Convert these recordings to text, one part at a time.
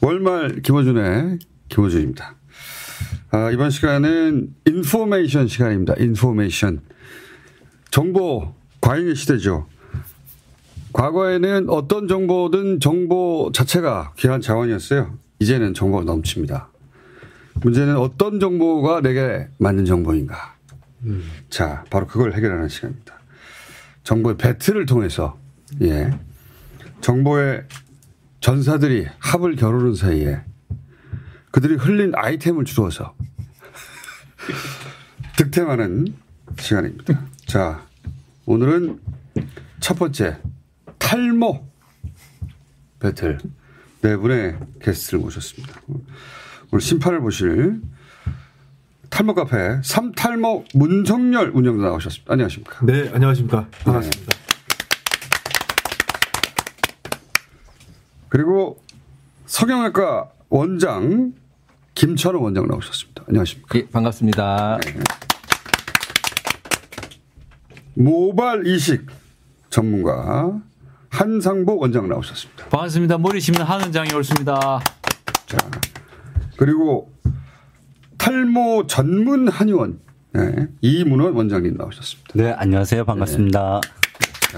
월말 김어준입니다. 이번 시간은 인포메이션 시간입니다. 인포메이션. 정보 과잉의 시대죠. 과거에는 어떤 정보든 정보 자체가 귀한 자원이었어요. 이제는 정보가 넘칩니다. 문제는 어떤 정보가 내게 맞는 정보인가. 자, 바로 그걸 해결하는 시간입니다. 정보의 배틀을 통해서 정보의 전사들이 합을 겨루는 사이에 그들이 흘린 아이템을 주워서 득템하는 시간입니다. 자, 오늘은 첫 번째 탈모 배틀 네 분의 게스트를 모셨습니다. 오늘 심판을 보실 탈모 카페 삼탈모 문성열 운영자 나오셨습니다. 안녕하십니까? 네, 안녕하십니까? 반갑습니다. 네. 그리고 성형외과 원장 김천호 원장 나오셨습니다. 안녕하십니까? 예, 반갑습니다. 네. 모발 이식 전문가 한상보 원장 나오셨습니다. 반갑습니다. 머리 심는 한 원장이 옳습니다. 자, 그리고 탈모 전문 한의원 이문원 원장님 나오셨습니다. 네, 안녕하세요. 반갑습니다. 네.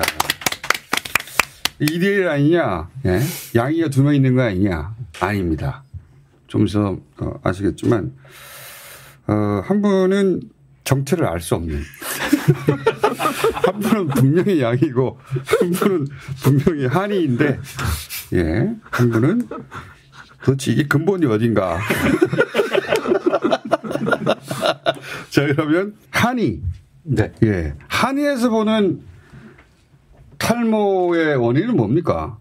2대1 아니냐? 양이가 2명 있는 거 아니냐? 아닙니다. 좀 있어 아시겠지만 한 분은 정체를 알 수 없는 한 분은 분명히 양이고 한 분은 분명히 한의인데 한 분은 도대체 이게 근본이 어딘가. 자, 그러면 한의. 네. 한의에서 보는 탈모의 원인은 뭡니까?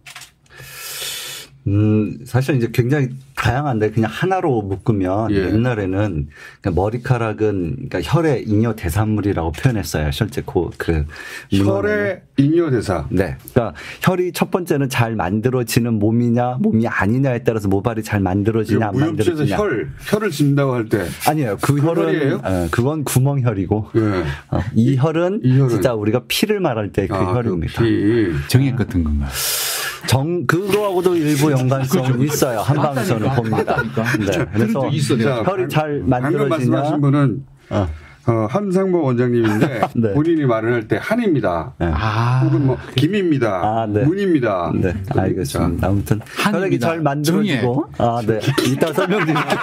사실 이제 굉장히 다양한데 그냥 하나로 묶으면 옛날에는 머리카락은 그러니까 혈의 잉여 대사물이라고 표현했어요. 실제 혈의 잉여 대사. 네. 그러니까 혈이 첫 번째는 잘 만들어지는 몸이냐 몸이 아니냐에 따라서 모발이 잘 만들어지냐 안 만들어지냐. 혈을 짚는다고 할 때. 아니에요. 그 혈은 그건 구멍혈이고 이 혈은 진짜 우리가 피를 말할 때 그 혈입니다. 정액 같은 건가요? 그거하고도 일부 연관성이 있어요. 한방에서는 봅니다. 네. 그래서 혈이 잘 만들어지냐. 방금 말씀하신 분은 한상보 원장님인데 네. 본인이 말을 할 때 한입니다. 네. 혹은 뭐 김입니다. 네. 문입니다. 네, 알겠습니다. 아무튼 혈액이 잘 만들어지고 네. 이따 설명드릴게요.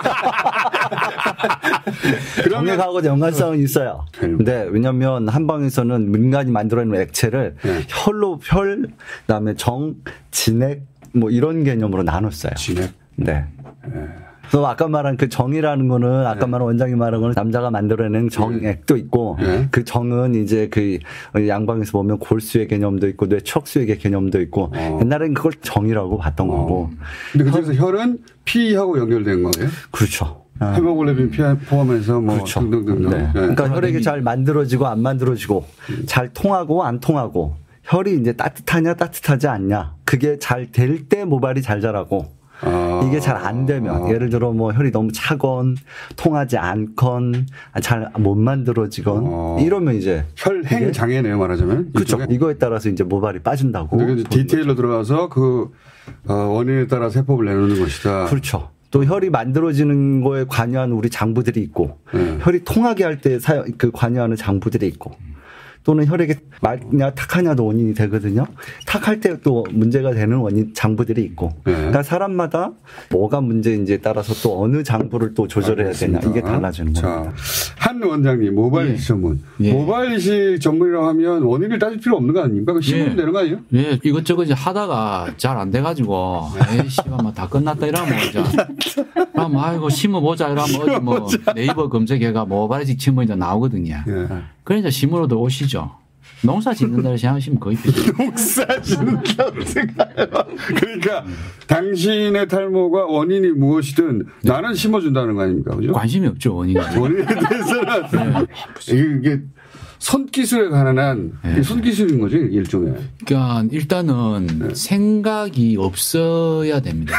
정액하고 연관성은 있어요. 네, 왜냐하면 한방에서는 인간이 만들어내는 액체를 혈, 그다음에 정, 진액 뭐 이런 개념으로 나눴어요. 진액. 네. 그래서 아까 말한 그 정이라는 거는 아까 말한 원장이 말한 거는 남자가 만들어내는 정액도 있고 그 정은 이제 그 양방에서 보면 골수의 개념도 있고 뇌척수액의 개념도 있고 옛날에는 그걸 정이라고 봤던 거고. 근데 그중에서 혈은 피하고 연결된 거예요? 그렇죠. 헤모글로빈 피 포함해서 뭐 그렇죠. 등등등. 네. 그러니까 혈액이 잘 만들어지고 안 만들어지고 잘 통하고 안 통하고 혈이 이제 따뜻하냐 따뜻하지 않냐 그게 잘 될 때 모발이 잘 자라고 이게 잘 안 되면 예를 들어 뭐 혈이 너무 차건 통하지 않건 잘 못 만들어지건 이러면 이제 혈행 장애네요 말하자면. 그렇죠. 이거에 따라서 이제 모발이 빠진다고. 디테일로 들어가서 그 원인에 따라 세포를 내놓는 것이다. 그렇죠. 또 혈이 만들어지는 거에 관여하는 우리 장부들이 있고 혈이 통하게 할 때 관여하는 장부들이 있고 또는 혈액이 맑냐 탁하냐도 원인이 되거든요. 탁할 때 또 문제가 되는 원인 장부들이 있고. 그러니까 사람마다 뭐가 문제인지에 따라서 또 어느 장부를 또 조절해야 되냐 이게 달라지는 겁니다. 한 원장님 모발 이식 전문. 모발 이식 전문이라고 하면 원인을 따질 필요 없는 거 아닙니까? 심으면 되는 거 아니에요? 예, 이것저것 이제 하다가 잘 안 돼가지고 에이씨 다 끝났다 이러면 그럼 아이고 심어보자 이러면 어디 뭐 네이버 검색해가 모발 이식 전문 이제 나오거든요. 그러니까 심으러도 오시죠. 농사 짓는다고 생각하시면 거의 비슷해요. 농사 짓는다고 생각해요. 그러니까 당신의 탈모가 원인이 무엇이든 나는 심어준다는 거 아닙니까? 그죠? 관심이 없죠, 원인에. 원인에 대해서는 이게 손기술에 관한 손기술인 거죠, 일종의. 그러니까 일단은 생각이 없어야 됩니다.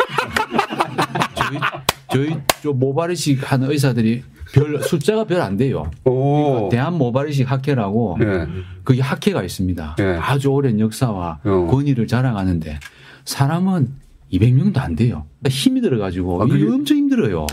저희 모발이식 하는 의사들이 숫자가 별 안 돼요. 그러니까 대한 모발이식 학회라고 그게 학회가 있습니다. 아주 오랜 역사와 권위를 자랑하는데 사람은 200명도 안 돼요. 힘이 들어가지고 이게 엄청 힘들어요.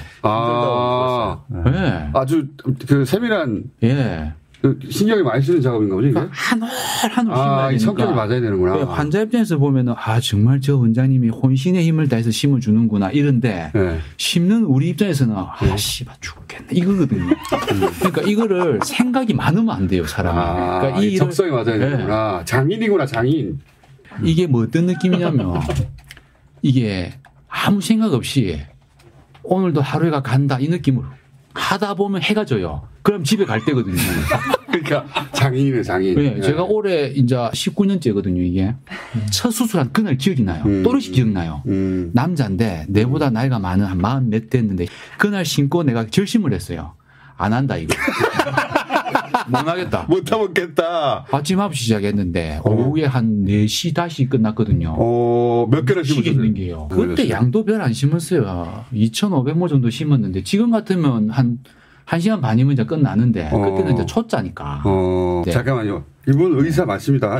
네. 아주 그 세밀한 예. 그 신경이 많이 쓰는 작업인가 보죠. 그러니까 한올 힘을 이 성격이 맞아야 되는구나. 환자 입장에서 보면은 정말 저 원장님이 혼신의 힘을 다해서 심을 주는구나 이런데 심는 우리 입장에서는 씨발 죽겠네 이거거든요. 그러니까 이거를 생각이 많으면 안 돼요 사람이. 그러니까 이 적성이 맞아야 되는구나. 장인이구나 장인. 이게 뭐 어떤 느낌이냐면 이게 아무 생각 없이 오늘도 하루가 간다 이 느낌으로 하다 보면 해가 져요. 그럼 집에 갈 때거든요. 그러니까 장인이네 장인. 네, 제가 올해 이제 19년째거든요 이게. 첫 수술한 그날 기억이 나요. 또렷이 기억나요. 남자인데 내보다 나이가 많은 한 40 몇 됐는데 그날 신고 내가 결심을 했어요. 안 한다 이거. 못 하겠다. 못 하겠다. 아침 9시 시작했는데 오후에 한 4시 다시 끝났거든요. 몇 개나 심었어요? 게요. 그때 양도 별 안 심었어요. 2,500모 정도 심었는데 지금 같으면 한 1시간 반이면 이제 끝나는데 그때는 이제 초짜니까. 네. 잠깐만요. 이분 의사 맞습니다.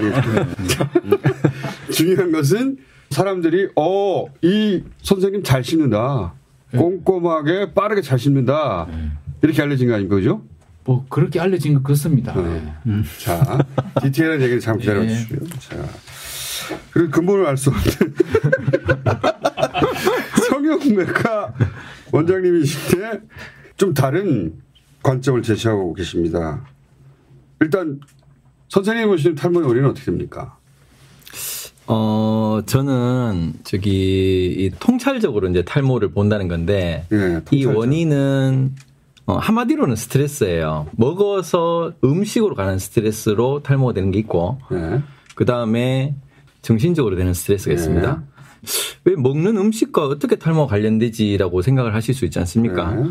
중요한 것은 사람들이 이 선생님 잘 심는다. 꼼꼼하게 빠르게 잘 심는다. 이렇게 알려진 거 아닙니까? 그죠? 뭐 그렇게 알려진 것 같습니다. 자, 디테일한 얘기를 잠깐 기다려주시고요. 자, 그리고 근본을 알 수 없는 성형외과 원장님이신데 좀 다른 관점을 제시하고 계십니다. 일단 선생님이 보시는 탈모의 원인은 어떻게 됩니까? 저는 이 통찰적으로 이제 탈모를 본다는 건데 이 원인은 한마디로는 스트레스예요. 먹어서 음식으로 가는 스트레스로 탈모가 되는 게 있고 그 다음에 정신적으로 되는 스트레스가 있습니다. 왜 먹는 음식과 어떻게 탈모가 관련되지라고 생각을 하실 수 있지 않습니까?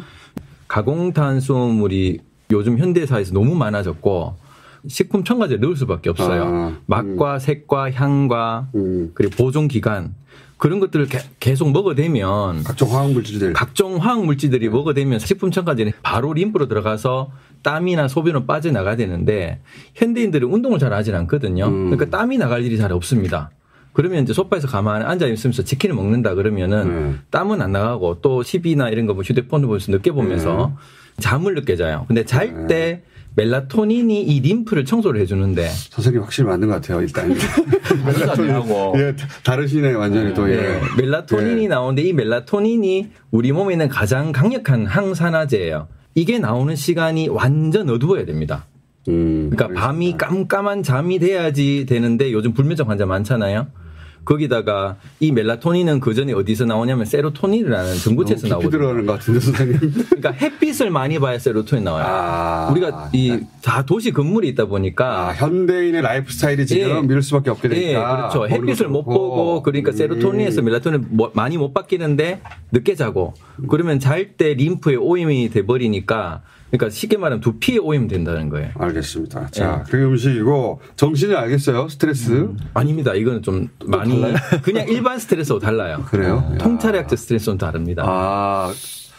가공탄수화물이 요즘 현대사에서 너무 많아졌고 식품 첨가제를 넣을 수밖에 없어요. 맛과 색과 향과 그리고 보존기간 그런 것들을 계속 먹어대면 각종 화학물질들이 먹어대면 식품 첨가제는 바로 림프로 들어가서 땀이나 소변으로 빠져나가야 되는데 현대인들은 운동을 잘 하진 않거든요. 그러니까 땀이 나갈 일이 잘 없습니다. 그러면 이제 소파에서 가만히 앉아 있으면서 치킨을 먹는다 그러면은 땀은 안 나가고 또 TV나 이런 거 휴대폰을 보면서 늦게 보면서 잠을 늦게 자요. 근데 잘 때 멜라토닌이 이 림프를 청소를 해주는데 선생님 확실히 맞는 것 같아요. 일단 멜라토닌하고 다르시네 완전히 또 멜라토닌이 나오는데 이 멜라토닌이 우리 몸에 있는 가장 강력한 항산화제예요. 이게 나오는 시간이 완전 어두워야 됩니다. 그러니까 밤이 깜깜한 잠이 돼야지 되는데 요즘 불면증 환자 많잖아요. 거기다가 이 멜라토닌은 그 전에 어디서 나오냐면 세로토닌이라는 전구체에서 나오거든요. 깊이 들어가는 것 같은데 선생님. 그러니까 햇빛을 많이 봐야 세로토닌 나와요. 우리가 다 도시 건물이 있다 보니까 현대인의 라이프 스타일이 지금 미룰 수밖에 없게 되니까. 그렇죠. 햇빛을 못 보고 그러니까 세로토닌에서 멜라토닌 많이 못 바뀌는데 늦게 자고 그러면 잘 때 림프에 오염이 돼 버리니까. 그러니까 쉽게 말하면 두피에 오염 된다는 거예요. 알겠습니다. 자, 그 음식이고 정신을 알겠어요. 스트레스. 아닙니다. 이거는 좀 많이 달라요? 그냥 일반 스트레스하고 달라요. 그래요? 통찰의학적 스트레스는 다릅니다.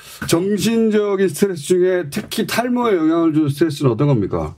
정신적인 스트레스 중에 특히 탈모에 영향을 주는 스트레스는 어떤 겁니까?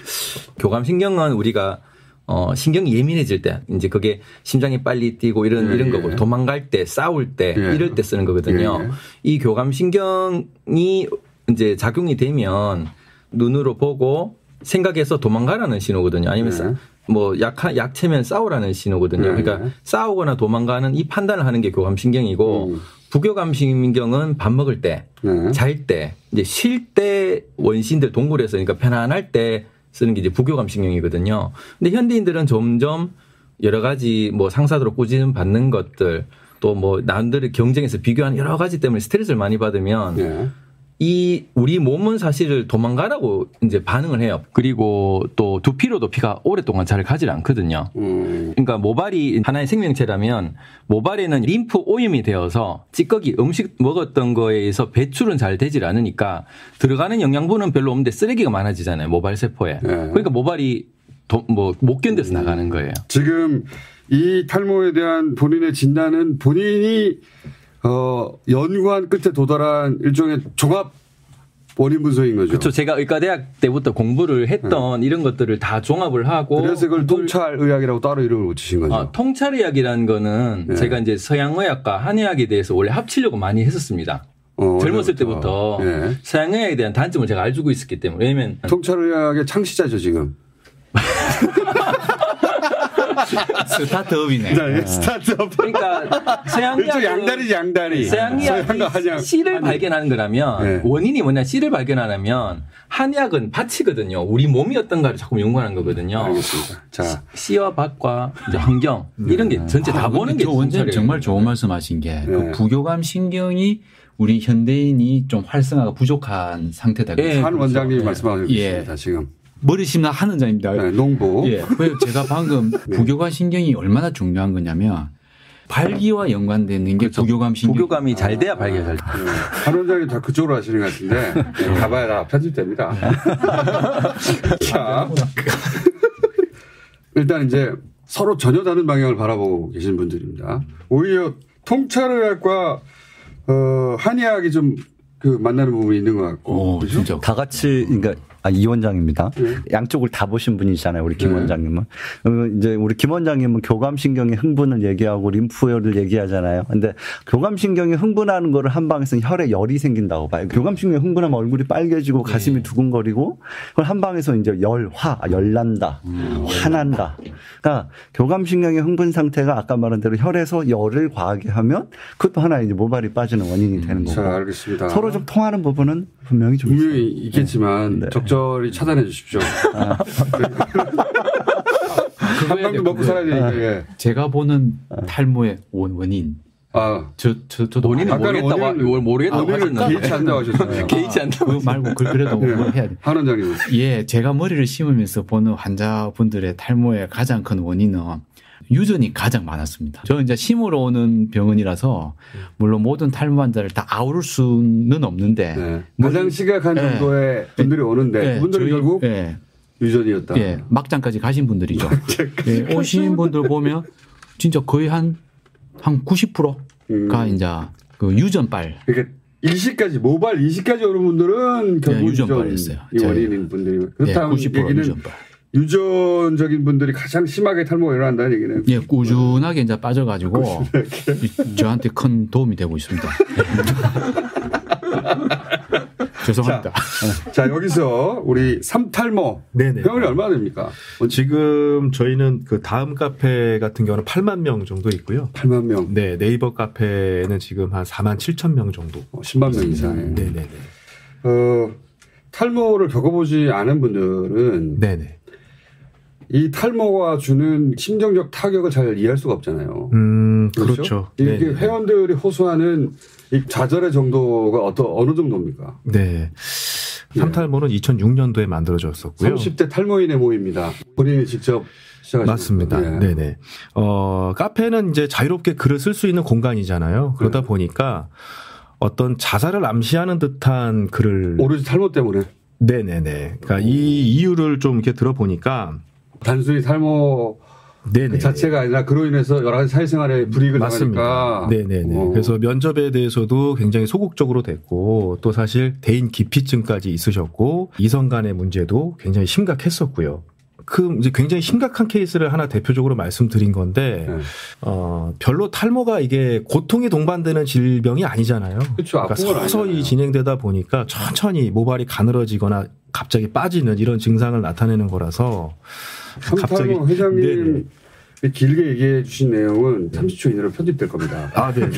교감신경은 우리가 신경이 예민해질 때 이제 그게 심장이 빨리 뛰고 이런 거고 도망갈 때 싸울 때 이럴 때 쓰는 거거든요. 이 교감신경이 이제 작용이 되면 눈으로 보고 생각해서 도망가라는 신호거든요. 아니면 뭐 약체면 싸우라는 신호거든요. 그러니까 싸우거나 도망가는 이 판단을 하는 게 교감신경이고 부교감신경은 밥 먹을 때, 잘 때, 이제 쉴 때 원시인들 동물에서 그러니까 편안할 때 쓰는 게 이제 부교감신경이거든요. 근데 현대인들은 점점 여러 가지 뭐 상사들로 꾸짖음 받는 것들 또 뭐 남들을 경쟁에서 비교하는 여러 가지 때문에 스트레스를 많이 받으면 이 우리 몸은 사실 도망가라고 이제 반응을 해요. 그리고 또 두피로도 피가 오랫동안 잘 가질 않거든요. 그러니까 모발이 하나의 생명체라면 모발에는 림프 오염이 되어서 찌꺼기 음식 먹었던 거에 의해서 배출은 잘 되질 않으니까 들어가는 영양분은 별로 없는데 쓰레기가 많아지잖아요. 모발 세포에. 그러니까 모발이 못 견뎌서 나가는 거예요. 지금 이 탈모에 대한 본인의 진단은 본인이 연구한 끝에 도달한 일종의 종합 원인 분석인 거죠. 그렇죠. 제가 의과대학 때부터 공부를 했던 이런 것들을 다 종합을 하고. 그래서 그걸 통찰의학이라고 따로 이름을 붙이신 거죠. 통찰의학이라는 거는 제가 이제 서양의학과 한의학에 대해서 원래 합치려고 많이 했었습니다. 젊었을 때부터 서양의학에 대한 단점을 제가 알고 있었기 때문에. 왜냐면 통찰의학의 창시자죠 지금. 스타트업이네. 네, 스타트업. 그러니까 서양의학 양다리지 양다리. 서양의학이 씨를 발견하는 거라면 원인이 뭐냐 씨를 발견하려면 한의학은 밭이거든요. 우리 몸이 어떤가를 자꾸 연구하는 거거든요. 알겠습니다. 자, 씨와 밭과 이제 환경 이런 게 전체 다 보는 게 원장님 정말 좋은 말씀하신 게 그 부교감 신경이 우리 현대인이 좀 활성화가 부족한 상태다. 한 원장님이 말씀하고 계십니다. 지금. 머리 심나 한 원장입니다. 네, 농부. 그래서 제가 방금 부교감 신경이 얼마나 중요한 거냐면 발기와 연관되는 게 부교감 신경. 부교감이 잘 돼야 발기가 잘 돼. 한 원장님 다 그쪽으로 하시는 것 같은데 가봐야 다 편집됩니다. 자, 일단 이제 서로 전혀 다른 방향을 바라보고 계신 분들입니다. 오히려 통찰의학과 한의학이 좀 그 만나는 부분이 있는 것 같고. 그렇죠? 진짜. 다 같이 그러니까 이 원장입니다. 양쪽을 다 보신 분이잖아요. 우리 김 원장님은. 이제 우리 김 원장님은 교감신경의 흥분을 얘기하고 림프열을 얘기하잖아요. 근데 교감신경이 흥분하는 거를 한 방에서는 혈에 열이 생긴다고 봐요. 교감신경이 흥분하면 얼굴이 빨개지고 가슴이 두근거리고 그걸 한 방에서 이제 열난다. 화난다. 그러니까 교감신경의 흥분 상태가 아까 말한 대로 혈에서 열을 과하게 하면 그것도 하나의 이제 모발이 빠지는 원인이 되는 거고. 자, 알겠습니다. 서로 좀 통하는 부분은 분명히 있겠지만 적절히 차단해 주십시오. 한 방도 먹고 살아야 되니까. 제가 보는 탈모의 원인. 저도 원인은 모르겠다고 하셨는데. 개의치 않다고 하셨어요. 개의치 않다고. 그거 말고 그래도 그거 해야 돼. 한 원장님. 제가 머리를 심으면서 보는 환자분들의 탈모의 가장 큰 원인은 유전이 가장 많았습니다. 저는 이제 심으러 오는 병원이라서 물론 모든 탈모 환자를 다 아우를 수는 없는데 가장 심각한 정도의 분들이 오는데 그분들은 결국 유전이었다. 막장까지 가신 분들이죠. 오신 분들 보면 진짜 거의 한 90%가 이제 그 유전빨. 그러니까 모발 이식까지 오는 분들은 결국 유전빨이었어요. 이 원인인 분들이. 그렇다면 90% 얘기는 유전빨. 유전적인 분들이 가장 심하게 탈모가 일어난다는 얘기는. 꾸준하게 이제 빠져가지고 저한테 큰 도움이 되고 있습니다. 죄송합니다. 자, 여기서 우리 삼탈모 병원이 얼마나 됩니까? 지금 저희는 그 다음 카페 같은 경우는 8만 명 정도 있고요. 8만 명. 네, 네이버 카페는 지금 한 4만 7천 명 정도. 10만 명 이상에. 네네네. 탈모를 겪어보지 않은 분들은 이 탈모가 주는 심정적 타격을 잘 이해할 수가 없잖아요. 그렇죠. 이게 회원들이 호소하는 이 좌절의 정도가 어느 정도입니까? 네. 삼탈모는 2006년도에 만들어졌었고요. 30대 탈모인의 모임입니다. 본인이 직접 시작하신 맞습니다. 네네. 카페는 이제 자유롭게 글을 쓸 수 있는 공간이잖아요. 그러다 보니까 어떤 자살을 암시하는 듯한 글을. 오로지 탈모 때문에? 네네네. 그러니까 이 이유를 좀 이렇게 들어보니까 단순히 탈모 그 자체가 아니라 그로 인해서 여러 가지 사회생활에 불이익을 당하니까. 네네네. 그래서 면접에 대해서도 굉장히 소극적으로 됐고 또 사실 대인 기피증까지 있으셨고 이성 간의 문제도 굉장히 심각했었고요. 이제 굉장히 심각한 케이스를 하나 대표적으로 말씀드린 건데 별로 탈모가 이게 고통이 동반되는 질병이 아니잖아요. 그렇죠. 그러니까 서서히 진행되다 보니까 천천히 모발이 가늘어지거나 갑자기 빠지는 이런 증상을 나타내는 거라서 갑자기 회장님 길게 얘기해 주신 내용은 30초 이내로 편집될 겁니다. 네네.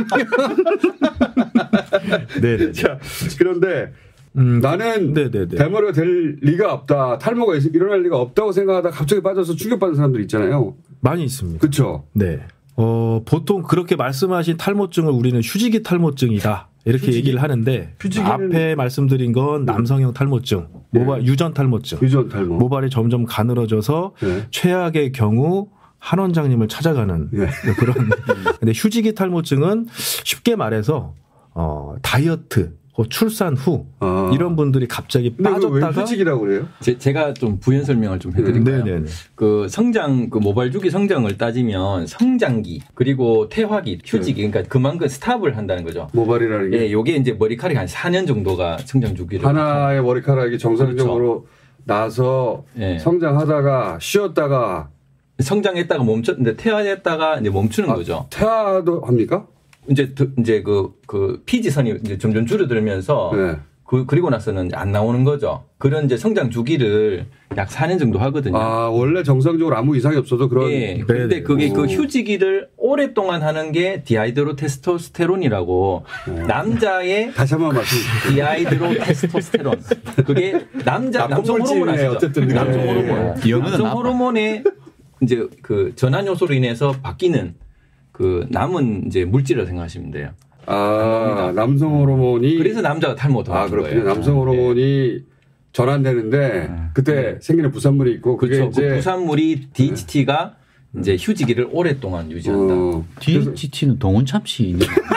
네네. 자, 그런데 나는 대머리가 될 리가 없다. 탈모가 일어날 리가 없다고 생각하다 갑자기 빠져서 충격받는 사람들 있잖아요. 많이 있습니다. 그렇죠. 네. 보통 그렇게 말씀하신 탈모증을 우리는 휴지기 탈모증이다. 이렇게 얘기를 하는데 앞에 말씀드린 건 남성형 탈모증, 유전 탈모증. 유전 탈모. 모발이 점점 가늘어져서 최악의 경우 한 원장님을 찾아가는 그런. 근데 휴지기 탈모증은 쉽게 말해서 다이어트 출산 후 이런 분들이 갑자기 빠졌다가 왜 휴직이라고 그래요? 제가 좀 부연 설명을 좀 해드릴까요? 네네네. 그 성장 그 모발 주기 성장을 따지면 성장기 그리고 퇴화기 휴직이 그러니까 그만큼 스탑을 한다는 거죠. 모발이라는 게. 예, 요게 이제 머리카락이 한 4년 정도가 성장 주기를 하나의 머리카락이 정상적으로 나서 예. 성장하다가 쉬었다가 성장했다가 멈췄는데 퇴화했다가 이제 멈추는 거죠. 퇴화도 합니까? 이제 그 피지선이 이제 점점 줄어들면서 네. 그리고 나서는 안 나오는 거죠. 그런 이제 성장 주기를 약 4년 정도 하거든요. 아, 원래 정상적으로 아무 이상이 없어도 그런. 예. 근데 그게 그 휴지기를 오랫동안 하는 게 디하이드로 테스토스테론이라고 남자의 다시 한번 말씀해주세요. 디하이드로 테스토스테론. 그게 남성 호르몬 아시죠? 어쨌든 남성 호르몬. 영어는 남성 호르몬의 이제 그 전환 요소로 인해서 바뀌는 그 남은 이제 물질을 생각하시면 돼요. 아, 남성 호르몬이. 그래서 남자가 탈모가 더 많은 그렇군요. 거예요. 남성 호르몬이 전환되는데 그때 생기는 부산물이 있고 그게 그렇죠. 이제 그 부산물이 DHT가 이제 휴지기를 오랫동안 유지한다. DHT는 동원참 씨.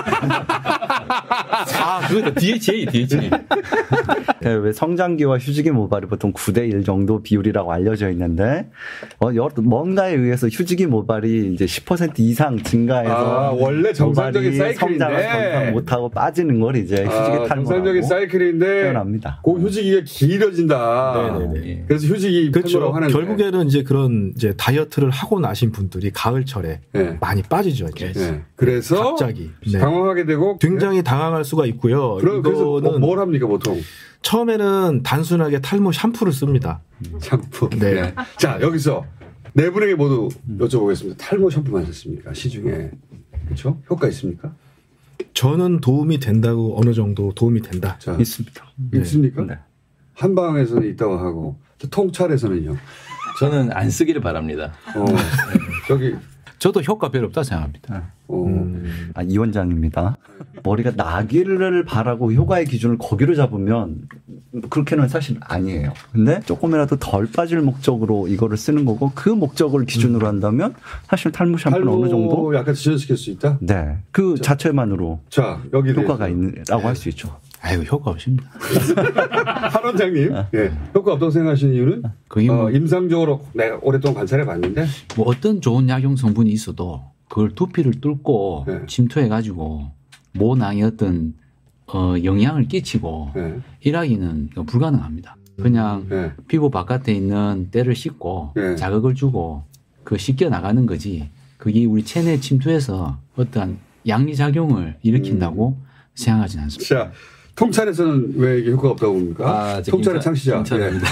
그거다. DHA. 왜 성장기와 휴지기 모발이 보통 9대1 정도 비율이라고 알려져 있는데 뭔가에 의해서 휴지기 모발이 이제 10% 이상 증가해서 원래 정상적인 모발이 성장을 사이클인데 정상 못하고 빠지는 걸 이제 휴지기 탈모라고 정상적인 사이클인데 표현합니다. 그 휴지기가 길어진다. 네네네. 그래서 휴지기 그렇죠. 탈모라고 하는데 결국에는 이제 그런 이제 다이어트를 하고 나신 분들이 가을철에 네. 많이 빠지죠. 이제. 네. 그래서 갑자기 네. 당황하게 되고 굉장히 당황할 수가 있고요. 그래서 이거는 뭘 합니까 보통? 처음에는 단순하게 탈모 샴푸를 씁니다. 샴푸. 네. 네. 자 여기서 네 분에게 모두 여쭤보겠습니다. 탈모 샴푸 마셨습니까? 시중에. 그렇죠? 효과 있습니까? 저는 도움이 된다고 어느 정도 도움이 된다. 자, 있습니다. 있습니까? 네. 한방에서는 있다고 하고 통찰에서는요. 저는 안 쓰기를 바랍니다. 저기 저도 효과 별로 없다 생각합니다. 이 원장입니다. 머리가 나기를 바라고 효과의 기준을 거기로 잡으면 그렇게는 사실 아니에요. 근데 조금이라도 덜 빠질 목적으로 이거를 쓰는 거고 그 목적을 기준으로 한다면 사실 탈모 샴푸는 어느 정도 약간 지연시킬 수 있다? 네. 그 자체만으로 자, 여기 효과가 있다고 할 수 있죠. 아이고 효과 없습니다. 한 원장님, 예. 효과 없다고 생각하시는 이유는? 그게 뭐 임상적으로 내가 오랫동안 관찰해 봤는데 뭐 어떤 좋은 약용 성분이 있어도 그걸 두피를 뚫고 네. 침투해 가지고 모낭에 어떤 영향을 끼치고 네. 일하기는 불가능합니다. 그냥 네. 피부 바깥에 있는 때를 씻고 네. 자극을 주고 그 씻겨 나가는 거지. 그게 우리 체내에 침투해서 어떠한 양리작용을 일으킨다고 생각하지는 않습니다. 자, 통찰에서는 왜 이게 효과가 없다고 봅니까? 통찰의 창시자. 통찰입니다.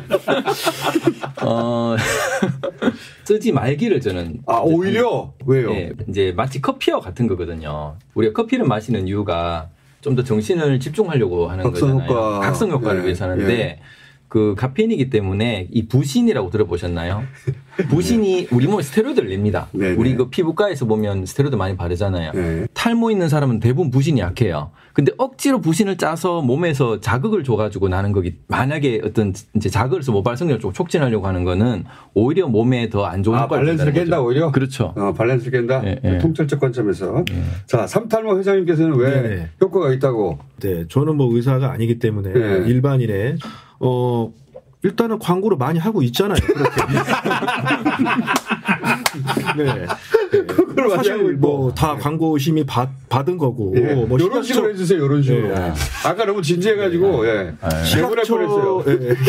쓰지 말기를 저는. 오히려? 왜요? 네, 이제 마치 커피와 같은 거거든요. 우리가 커피를 마시는 이유가 좀 더 정신을 집중하려고 하는 거잖아요. 각성 효과를 네. 위해서 하는데 네. 그 카페인이기 때문에 이 부신이라고 들어보셨나요? 부신이 우리 몸에 스테로이드를 냅니다. 네. 우리 그 피부과에서 보면 스테로이드 많이 바르잖아요. 네. 탈모 있는 사람은 대부분 부신이 약해요. 근데 억지로 부신을 짜서 몸에서 자극을 줘가지고 나는 거기 만약에 어떤 이제 자극을 해서 모발 성장을 좀 촉진하려고 하는 거는 오히려 몸에 더 안 좋은 효과를 밸런스를 준다는 깬다 거죠. 오히려? 그렇죠. 밸런스를 깬다? 네. 통찰적 관점에서. 자, 삼탈모 회장님께서는 왜 네. 효과가 있다고? 네, 저는 뭐 의사가 아니기 때문에 네. 일반인의 일단은 광고를 많이 하고 있잖아요. 그렇게. 네. 사실 뭐 다 광고 심의 받은 거고. 예. 뭐 이런 식으로 해주세요. 이런 식으로. 예. 아까 너무 진지해가지고 식약처,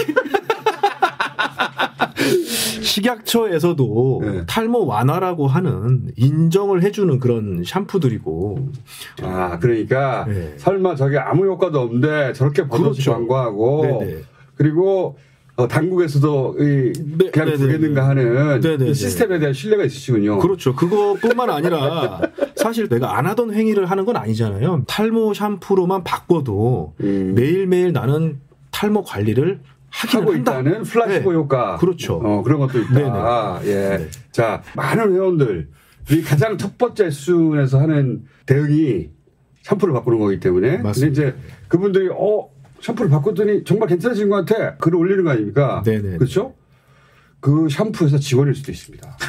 식약처에서도 네. 탈모 완화라고 하는 인정을 해주는 그런 샴푸들이고. 그러니까 네. 설마 저게 아무 효과도 없는데 저렇게 버젓이 그렇죠. 광고하고 네네. 그리고 당국에서도 그냥 네네네. 두겠는가 하는 네네네. 그 시스템에 대한 신뢰가 있으시군요. 그렇죠. 그것뿐만 아니라 사실 내가 안 하던 행위를 하는 건 아니잖아요. 탈모 샴푸로만 바꿔도 매일매일 나는 탈모 관리를 하고 있다는 플라시보 네. 효과. 그렇죠. 그런 것도 있다. 예. 네. 자, 많은 회원들이 가장 첫 번째 수준에서 하는 대응이 샴푸를 바꾸는 거기 때문에. 맞습니다. 근데 이제 그분들이 샴푸를 바꿨더니 정말 괜찮아진 것 같아. 글을 올리는 거 아닙니까? 네네. 그렇죠? 그 샴푸에서 직원일 수도 있습니다.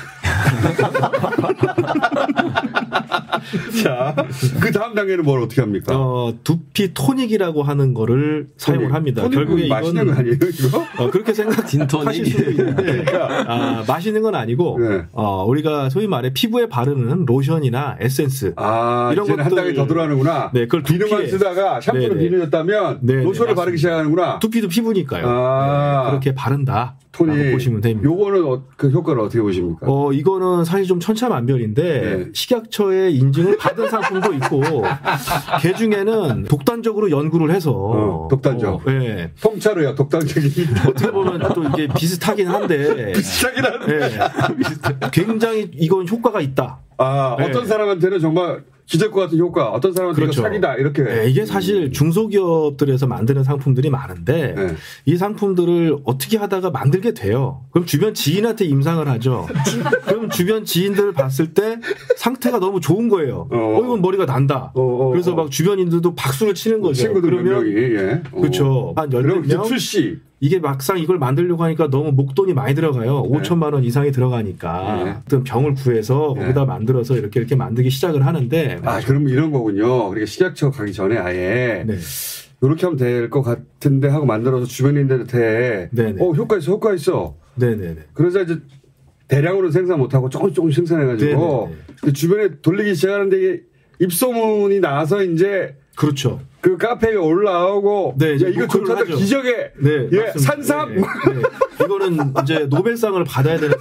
자, 그 다음 단계는 뭘 어떻게 합니까? 두피 토닉이라고 하는 거를 사용을 합니다. 결국에 맛있는 거 아니에요, 이거? 그렇게 생각하실 수도 있는데 마시는 건 아니고 네. 우리가 소위 말해 피부에 바르는 로션이나 에센스 이런 것들 한 단계 더 들어가는구나. 네, 그걸 비누만 쓰다가 샴푸로 비누였다면 로션을 바르기 시작하는구나. 두피도 피부니까요. 네, 그렇게 바른다. 토닉 보시면 됩니다. 요거는 그 효과를 어떻게 보십니까? 이거는 사실 좀 천차만별인데 네. 식약처의 인증을 받은 상품도 있고 개 중에는 독단적으로 연구를 해서 독단적. 네. 통찰이야 독단적인. 어떻게 보면 또 이게 비슷하긴 한데 네. 굉장히 이건 효과가 있다. 어떤 사람한테는 정말 기적과 같은 효과, 어떤 사람한테 그렇죠. 사기다 이렇게. 네, 이게 사실 중소기업들에서 만드는 상품들이 많은데 네. 이 상품들을 어떻게 하다가 만들게 돼요. 그럼 주변 지인한테 임상을 하죠. 그럼 주변 지인들을 봤을 때 상태가 너무 좋은 거예요. 이건 머리가 난다. 그래서 막 주변인들도 박수를 치는 거죠. 친구들 그러면 몇 명이. 예. 그렇죠. 한 10명 출시. 이게 막상 이걸 만들려고 하니까 너무 목돈이 많이 들어가요. 5천만 원 이상이 들어가니까 어떤 병을 구해서 거기다 만들어서 이렇게 만들기 시작을 하는데 그럼 이런 거군요. 그러니까 식약처 가기 전에 아예 이렇게 하면 될 것 같은데 하고 만들어서 주변인들한테 효과 있어. 네네네. 그래서 이제 대량으로 생산 못하고 조금 생산해가지고 주변에 돌리기 시작하는데 이게 입소문이 나서 이제 그렇죠. 그 카페에 올라오고 네, 야, 이거 좋다 기적의 산삼 이거는 이제 노벨상을 받아야 되는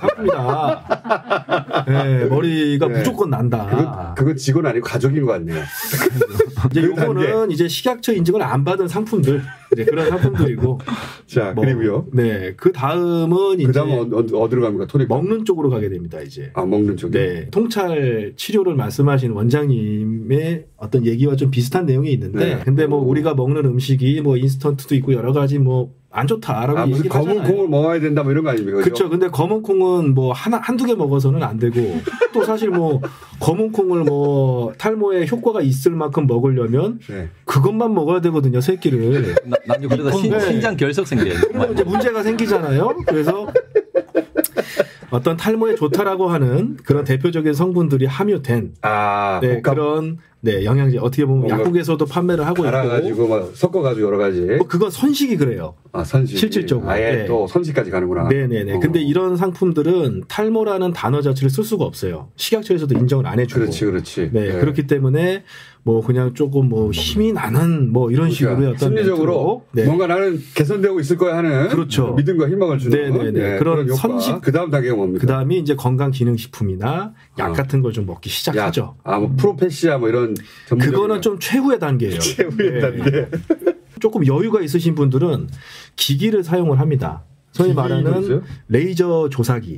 상품이다. 머리가 무조건 난다. 그건 직원 아니고 가족인 것 같네요. 이제 이거는 이제 식약처 인증을 안 받은 상품들 그런 상품들이고. 자 그리고요. 네, 그 다음은 이제 그다음은 어디로 갑니까? 토닉 먹는 쪽으로 가게 됩니다. 이제 먹는 쪽에. 네, 통찰 치료를 말씀하신 원장님의 어떤 얘기와 좀 비슷한 내용이 있는데. 근데 뭐 우리가 먹는 음식이 뭐 인스턴트도 있고 여러 가지 뭐 안 좋다라고 무슨 검은 콩을 먹어야 된다 뭐 이런 거 아닙니까? 그렇죠. 근데 검은 콩은 뭐 한두 개 먹어서는 안 되고 또 사실 뭐 검은 콩을 뭐 탈모에 효과가 있을 만큼 먹으려면 그것만 먹어야 되거든요. 새끼를. 나중에 그러다 신장 결석 생겨요. 그러면 이제 문제가 생기잖아요. 그래서 어떤 탈모에 좋다라고 하는 그런 대표적인 성분들이 함유된 그런 영양제 어떻게 보면 약국에서도 판매를 하고 갈아가지고 막 섞어가지고 여러 가지. 그건 선식이 그래요. 선식. 실질적으로. 아예 또 선식까지 가는구나. 네네네. 근데 이런 상품들은 탈모라는 단어 자체를 쓸 수가 없어요. 식약처에서도 인정을 안 해주고. 그렇지. 그렇기 때문에 뭐 그냥 조금 뭐 힘이 나는 뭐 이런 식으로의 어떤 심리적으로 뭔가 나는 개선되고 있을 거야 하는 믿음과 희망을 주는 그런 선식. 그 다음 단계가 뭡니까? 그 다음이 이제 건강기능식품이나 약 같은 걸 좀 먹기 시작하죠. 뭐 프로페시아 뭐 이런 그거는 좀 최후의 단계예요. 최후의 단계. 조금 여유가 있으신 분들은 기기를 사용을 합니다. 소위 말하는 레이저 조사기.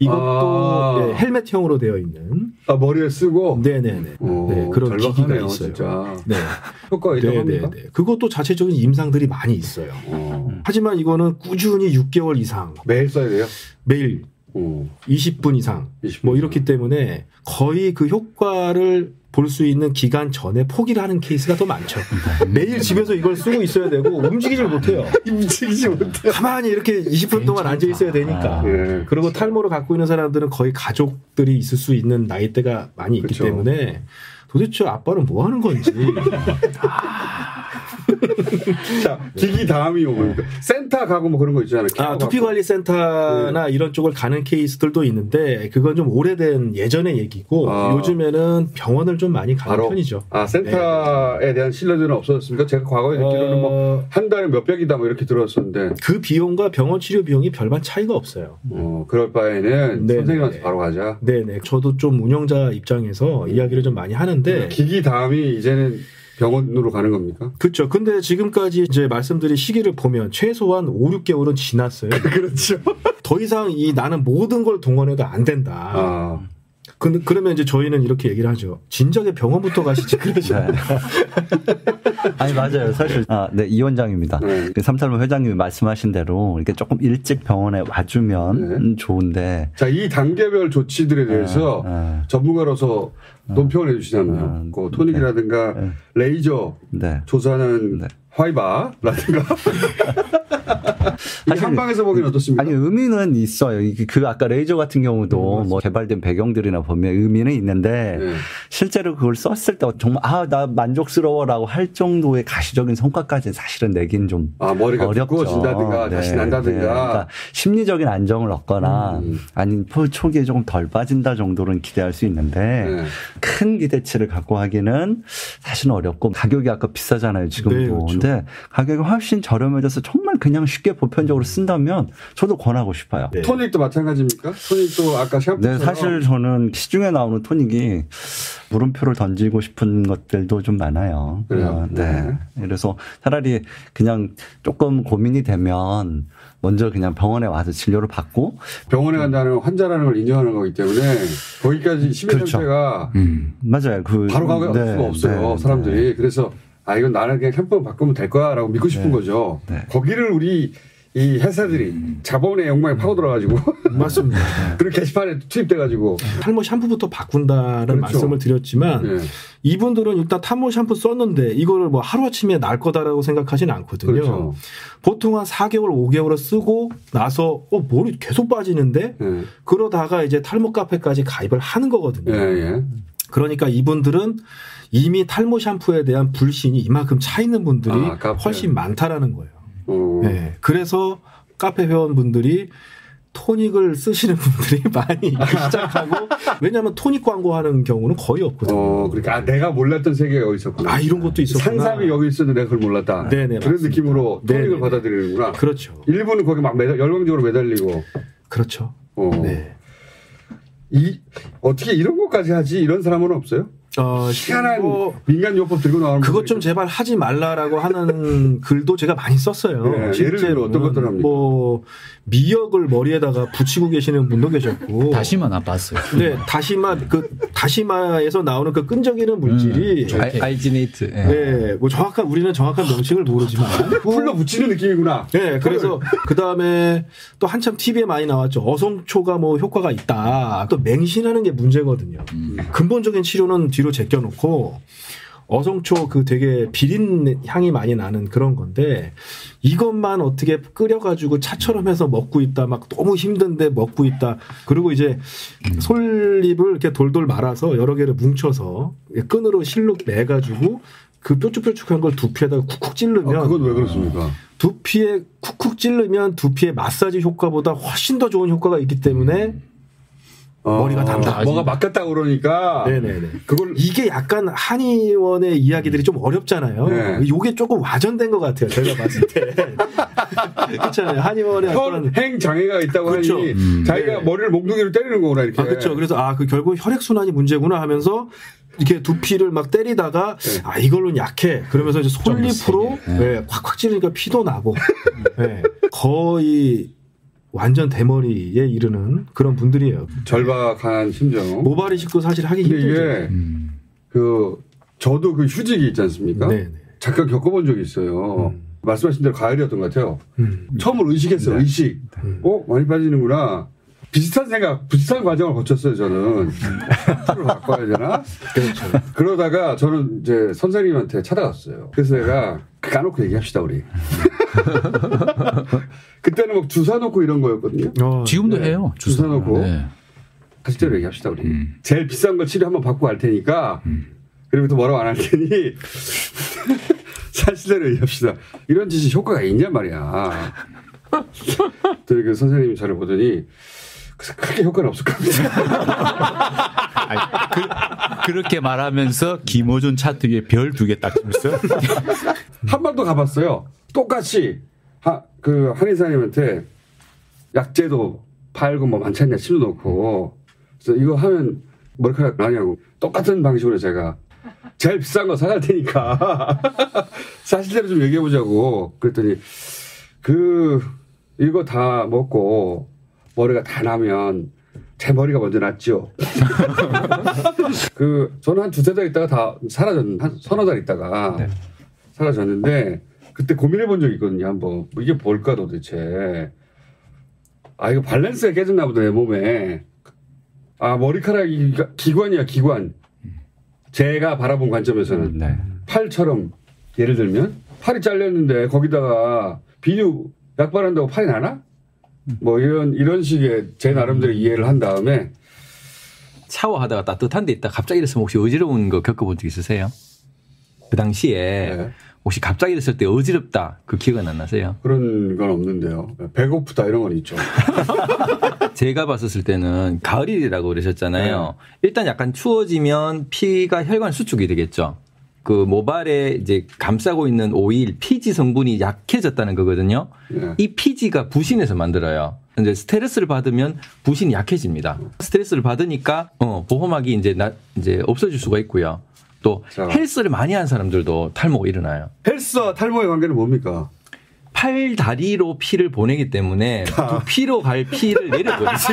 이것도 헬멧형으로 되어 있는. 머리에 쓰고? 네네네. 그런 기기가 있어요. 진짜. 네. 효과가 있다고 합니까? 그것도 자체적인 임상들이 많이 있어요. 하지만 이거는 꾸준히 6개월 이상. 매일 써야 돼요? 매일. 20분 이상. 20분 뭐 이렇기 때문에 거의 그 효과를 볼 수 있는 기간 전에 포기를 하는 케이스가 더 많죠. 매일 집에서 이걸 쓰고 있어야 되고 움직이질 못해요. 가만히 이렇게 20분 동안 앉아 있어야 되니까. 그리고 탈모를 갖고 있는 사람들은 거의 가족들이 있을 수 있는 나이대가 많이 있기 때문에 도대체 아빠는 뭐 하는 건지. 자, 기기 다음이 뭡니까? 센터 가고 뭐 그런 거 있잖아요. 두피관리센터나 이런 쪽을 가는 케이스들도 있는데 그건 좀 오래된 예전의 얘기고 요즘에는 병원을 좀 많이 가는 편이죠. 센터에 대한 신뢰도는 없어졌습니까? 제가 과거에 듣기로는 뭐 한 달에 몇백이다 뭐 이렇게 들었었는데 그 비용과 병원 치료 비용이 별반 차이가 없어요. 그럴 바에는 선생님한테 바로 가자. 네네. 저도 좀 운영자 입장에서 이야기를 좀 많이 하는데 기기 다음이 이제는 병원으로 가는 겁니까? 그렇죠. 근데 지금까지 이제 말씀드린 시기를 보면 최소한 5, 6개월은 지났어요. 그렇죠. 더 이상 나는 모든 걸 동원해도 안 된다. 그러면 이제 저희는 이렇게 얘기를 하죠. 진작에 병원부터 가시지. 그러죠. 아니 맞아요. 사실 이 원장입니다. 그 삼탈모 회장님이 말씀하신 대로 이렇게 조금 일찍 병원에 와주면 좋은데. 자, 이 단계별 조치들에 대해서 전문가로서 논평을 해주시잖아요. 그 토닉이라든가 레이저 조사는 화이바라든가. 한방에서 보기는 어떻습니까? 아니 의미는 있어요. 그 아까 레이저 같은 경우도 뭐 개발된 배경들이나 보면 의미는 있는데 실제로 그걸 썼을 때 정말 나 만족스러워라고 할 정도의 가시적인 성과까지는 사실은 내긴 좀 머리가 어렵죠. 두꺼워진다든가 다시 난다든가. 그러니까 심리적인 안정을 얻거나 아니면 초기에 조금 덜 빠진다 정도는 기대할 수 있는데 큰 기대치를 갖고 하기는 사실은 어렵고 가격이 아까 비싸잖아요 지금도. 네, 그렇죠. 근데 가격이 훨씬 저렴해져서 정말 그냥 쉽게 보편적으로 쓴다면 저도 권하고 싶어요. 네. 토닉도 마찬가지입니까? 토닉도 아까 샴푸처럼. 네, 사실 저는 시중에 나오는 토닉이 물음표를 던지고 싶은 것들도 좀 많아요. 그래요? 네. 그래서 차라리 그냥 조금 고민이 되면 먼저 그냥 병원에 와서 진료를 받고 병원에 간다는 환자라는 걸 인정하는 거기 때문에 거기까지 심해 상태가 맞아요. 바로 가갈 수가 없어요. 사람들이. 그래서 이건 나는 그냥 샴푸만 바꾸면 될 거야라고 믿고 싶은 거죠. 거기를 우리 이 회사들이 자본의 욕망에 파고들어가지고 맞습니다. 그런 게시판에 투입돼가지고 탈모 샴푸부터 바꾼다는 말씀을 드렸지만 이분들은 일단 탈모 샴푸 썼는데 이거를 뭐 하루아침에 날 거다라고 생각하지는 않거든요. 그렇죠. 보통 한 4개월, 5개월을 쓰고 나서 머리 계속 빠지는데 그러다가 이제 탈모 카페까지 가입을 하는 거거든요. 그러니까 이분들은 이미 탈모 샴푸에 대한 불신이 이만큼 차 있는 분들이 훨씬 많다라는 거예요. 네. 그래서 카페 회원분들이 토닉을 쓰시는 분들이 많이 시작하고 왜냐하면 토닉 광고하는 경우는 거의 없거든요. 그러니까 내가 몰랐던 세계가 여기 있었구나. 이런 것도 있었구나. 산삼이 여기 있었는데 내가 그걸 몰랐다. 네네, 그런 맞습니다. 느낌으로 토닉을 받아들이는구나. 그렇죠. 일부는 거기 막 열광적으로 매달리고. 그렇죠. 네. 어떻게 이런 것까지 하지? 이런 사람은 없어요? 희한한 민간요법 들고 나오는 그것 좀 제발 하지 말라라고 하는 글도 제가 많이 썼어요. 예를 들어 어떤 것들 합니까? 미역을 머리에다가 붙이고 계시는 분도 계셨고. 다시마 나 봤어요. 네, 다시마에서 나오는 그 끈적이는 물질이 알지네이트. 네, 우리는 정확한 명칭을 모르지만 풀로 붙이는 느낌이구나. 네, 그래서 그 다음에 또 한참 TV에 많이 나왔죠. 어성초가 효과가 있다. 또 맹신하는 게 문제거든요. 근본적인 치료는 뒤로 제껴놓고 어성초 되게 비린 향이 많이 나는 그런 건데 이것만 어떻게 끓여가지고 차처럼 해서 먹고 있다. 막 너무 힘든데 먹고 있다. 그리고 이제 솔잎을 이렇게 돌돌 말아서 여러 개를 뭉쳐서 끈으로 실로 내가지고 그 뾰족뾰족한 걸 두피에다가 쿡쿡 찌르면 그건 왜 그렇습니까? 두피에 쿡쿡 찌르면 두피의 마사지 효과보다 훨씬 더 좋은 효과가 있기 때문에 머리가 담담하지. 뭐가 막혔다고 그러니까. 네네네. 이게 약간 한의원의 이야기들이 좀 어렵잖아요. 네. 이게 조금 와전된 것 같아요. 제가 봤을 때. 그렇잖아요. 한의원에 행 장애가 있다고 하니 자기가 머리를 몽둥이로 때리는 거구나 이렇게. 그렇죠. 그래서 결국 혈액 순환이 문제구나 하면서 이렇게 두피를 막 때리다가 이걸로는 약해. 그러면서 이제 솔잎으로 콱콱 찌르니까 피도 나고 거의 완전 대머리에 이르는 그런 분들이에요. 절박한 심정. 모발 이식도 사실 하기 힘들죠. 이게 저도 휴직이 있지 않습니까? 네네. 잠깐 겪어본 적이 있어요. 말씀하신 대로 가을이었던 것 같아요. 처음으로 의식했어요. 의식. 많이 빠지는구나. 비슷한 과정을 거쳤어요. 저는. 풀을 바꿔야 되나? 그렇죠. 그러다가 저는 이제 선생님한테 찾아갔어요. 그래서 내가 까놓고 얘기합시다 우리. 그때는 주사 놓고 이런 거였거든요. 지금도 해요. 주사 놓고. 사실대로 얘기합시다 우리. 제일 비싼 거 치료 한번 받고 갈 테니까. 그리고 또 뭐라고 안 할 테니. 사실대로 얘기합시다. 이런 짓이 효과가 있냔 말이야. 그 선생님이 저를 보더니 크게 효과는 없을 겁니다. 그렇게 말하면서 김어준 차트 위에 별 2개 딱 있어요. 한 번도 가봤어요. 똑같이 한의사님한테 약재도 팔고 많지 않냐 심어놓고 그래서 이거 하면 머리카락 나냐고 똑같은 방식으로 제가 제일 비싼 거 사갈 테니까 사실대로 좀 얘기해보자고 그랬더니 이거 다 먹고 머리가 다 나면 제 머리가 먼저 났죠. 저는 한 2-3달 있다가 다 한 서너 달 있다가 사라졌는데 그때 고민해 본 적이 있거든요. 한번 이게 뭘까 도대체. 이거 밸런스가 깨졌나 보다 내 몸에. 머리카락이 기관이야 기관. 제가 바라본 관점에서는 팔처럼 예를 들면 팔이 잘렸는데 거기다가 비누 약 바른다고 팔이 나나? 뭐 이런 식의 제 나름대로 이해를 한 다음에 샤워하다가 따뜻한 데 있다 갑자기 이랬으면 혹시 어지러운 거 겪어본 적 있으세요? 그 당시에 네. 혹시 갑자기 이랬을 때 어지럽다 그 기억은 안 나세요? 그런 건 없는데요. 배고프다 이런 건 있죠. 제가 봤었을 때는 가을이라고 그러셨잖아요. 네. 일단 약간 추워지면 피가 혈관 수축이 되겠죠. 그 모발에 이제 감싸고 있는 오일, 피지 성분이 약해졌다는 거거든요. 네. 이 피지가 부신해서 만들어요. 이제 스트레스를 받으면 부신이 약해집니다. 스트레스를 받으니까 보호막이 이제 없어질 수가 있고요. 또 자. 헬스를 많이 한 사람들도 탈모가 일어나요. 헬스와 탈모의 관계는 뭡니까? 팔 다리로 피를 보내기 때문에 두피로 갈 피를 내려버리지.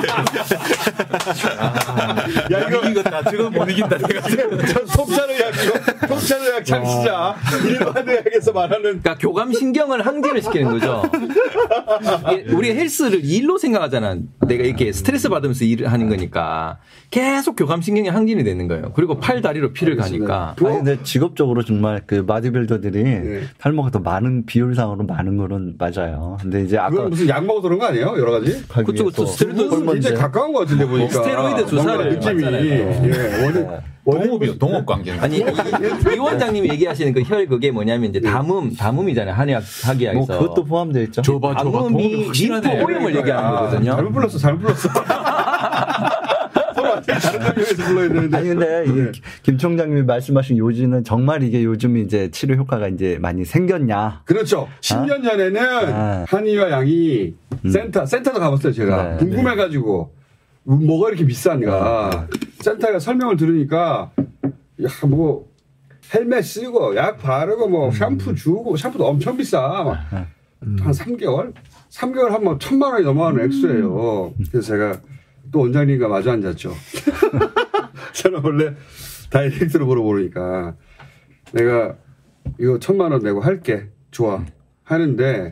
야 이거 나 지금 못 이긴다. 내가 속찬의약 이거 속찬의약 창시자 일반 의학에서 말하는 그러니까 교감 신경을 항진을 시키는 거죠. 우리 헬스를 일로 생각하잖아. 내가 이렇게 스트레스 받으면서 일을 하는 거니까 계속 교감 신경이 항진이 되는 거예요. 그리고 팔 다리로 피를 가니까. 아니 근데 직업적으로 정말 그 바디빌더들이 네. 탈모가 더 많은 비율상으로 많은 거는 맞아요. 근데 이제 아까 그건 무슨 약 먹어서 그런 거 아니에요? 여러 가지? 그쪽은 스테로이드 굉장히 가까운 것 같은데 보니까 스테로이드 주사를 느낌이 맞잖아요. 동업이요. 동업 관계. 아니 이 원장님이 얘기하시는 그 혈 그게 뭐냐면 이제 담음이잖아요. 한의학에서. 뭐 그것도 포함되어 있죠. 담음이 림프 오염을 얘기하는 거거든요. 잘못 불렀어. 다른 장면에서 불러야 되는데. 아니 근데 이 김 총장님이 말씀하신 요지는 정말 이게 요즘 이제 치료 효과가 이제 많이 생겼냐? 그렇죠. 10년 전에는 한의와 양이 센터도 가봤어요 제가. 네. 궁금해가지고 뭐가 이렇게 비싼가. 센터가 설명을 들으니까 야 뭐 헬멧 쓰고 약 바르고 뭐 샴푸 주고 샴푸도 엄청 비싸. 한 3개월? 3개월 하면 1,000만 원이 넘어가는 액수예요. 그래서 제가 또 원장님과 마주 앉았죠. 저는 원래 다이렉트로 물어보니까 내가 이거 1,000만 원 내고 할게. 좋아. 하는데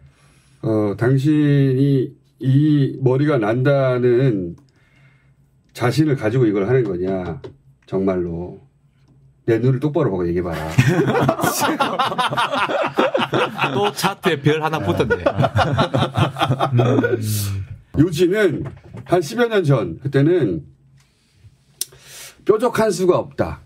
당신이 이 머리가 난다는 자신을 가지고 이걸 하는 거냐. 정말로. 내 눈을 똑바로 보고 얘기해봐라. 또 차트에 별 하나 붙었네. 요지는 한 10여 년 전 그때는 뾰족한 수가 없다.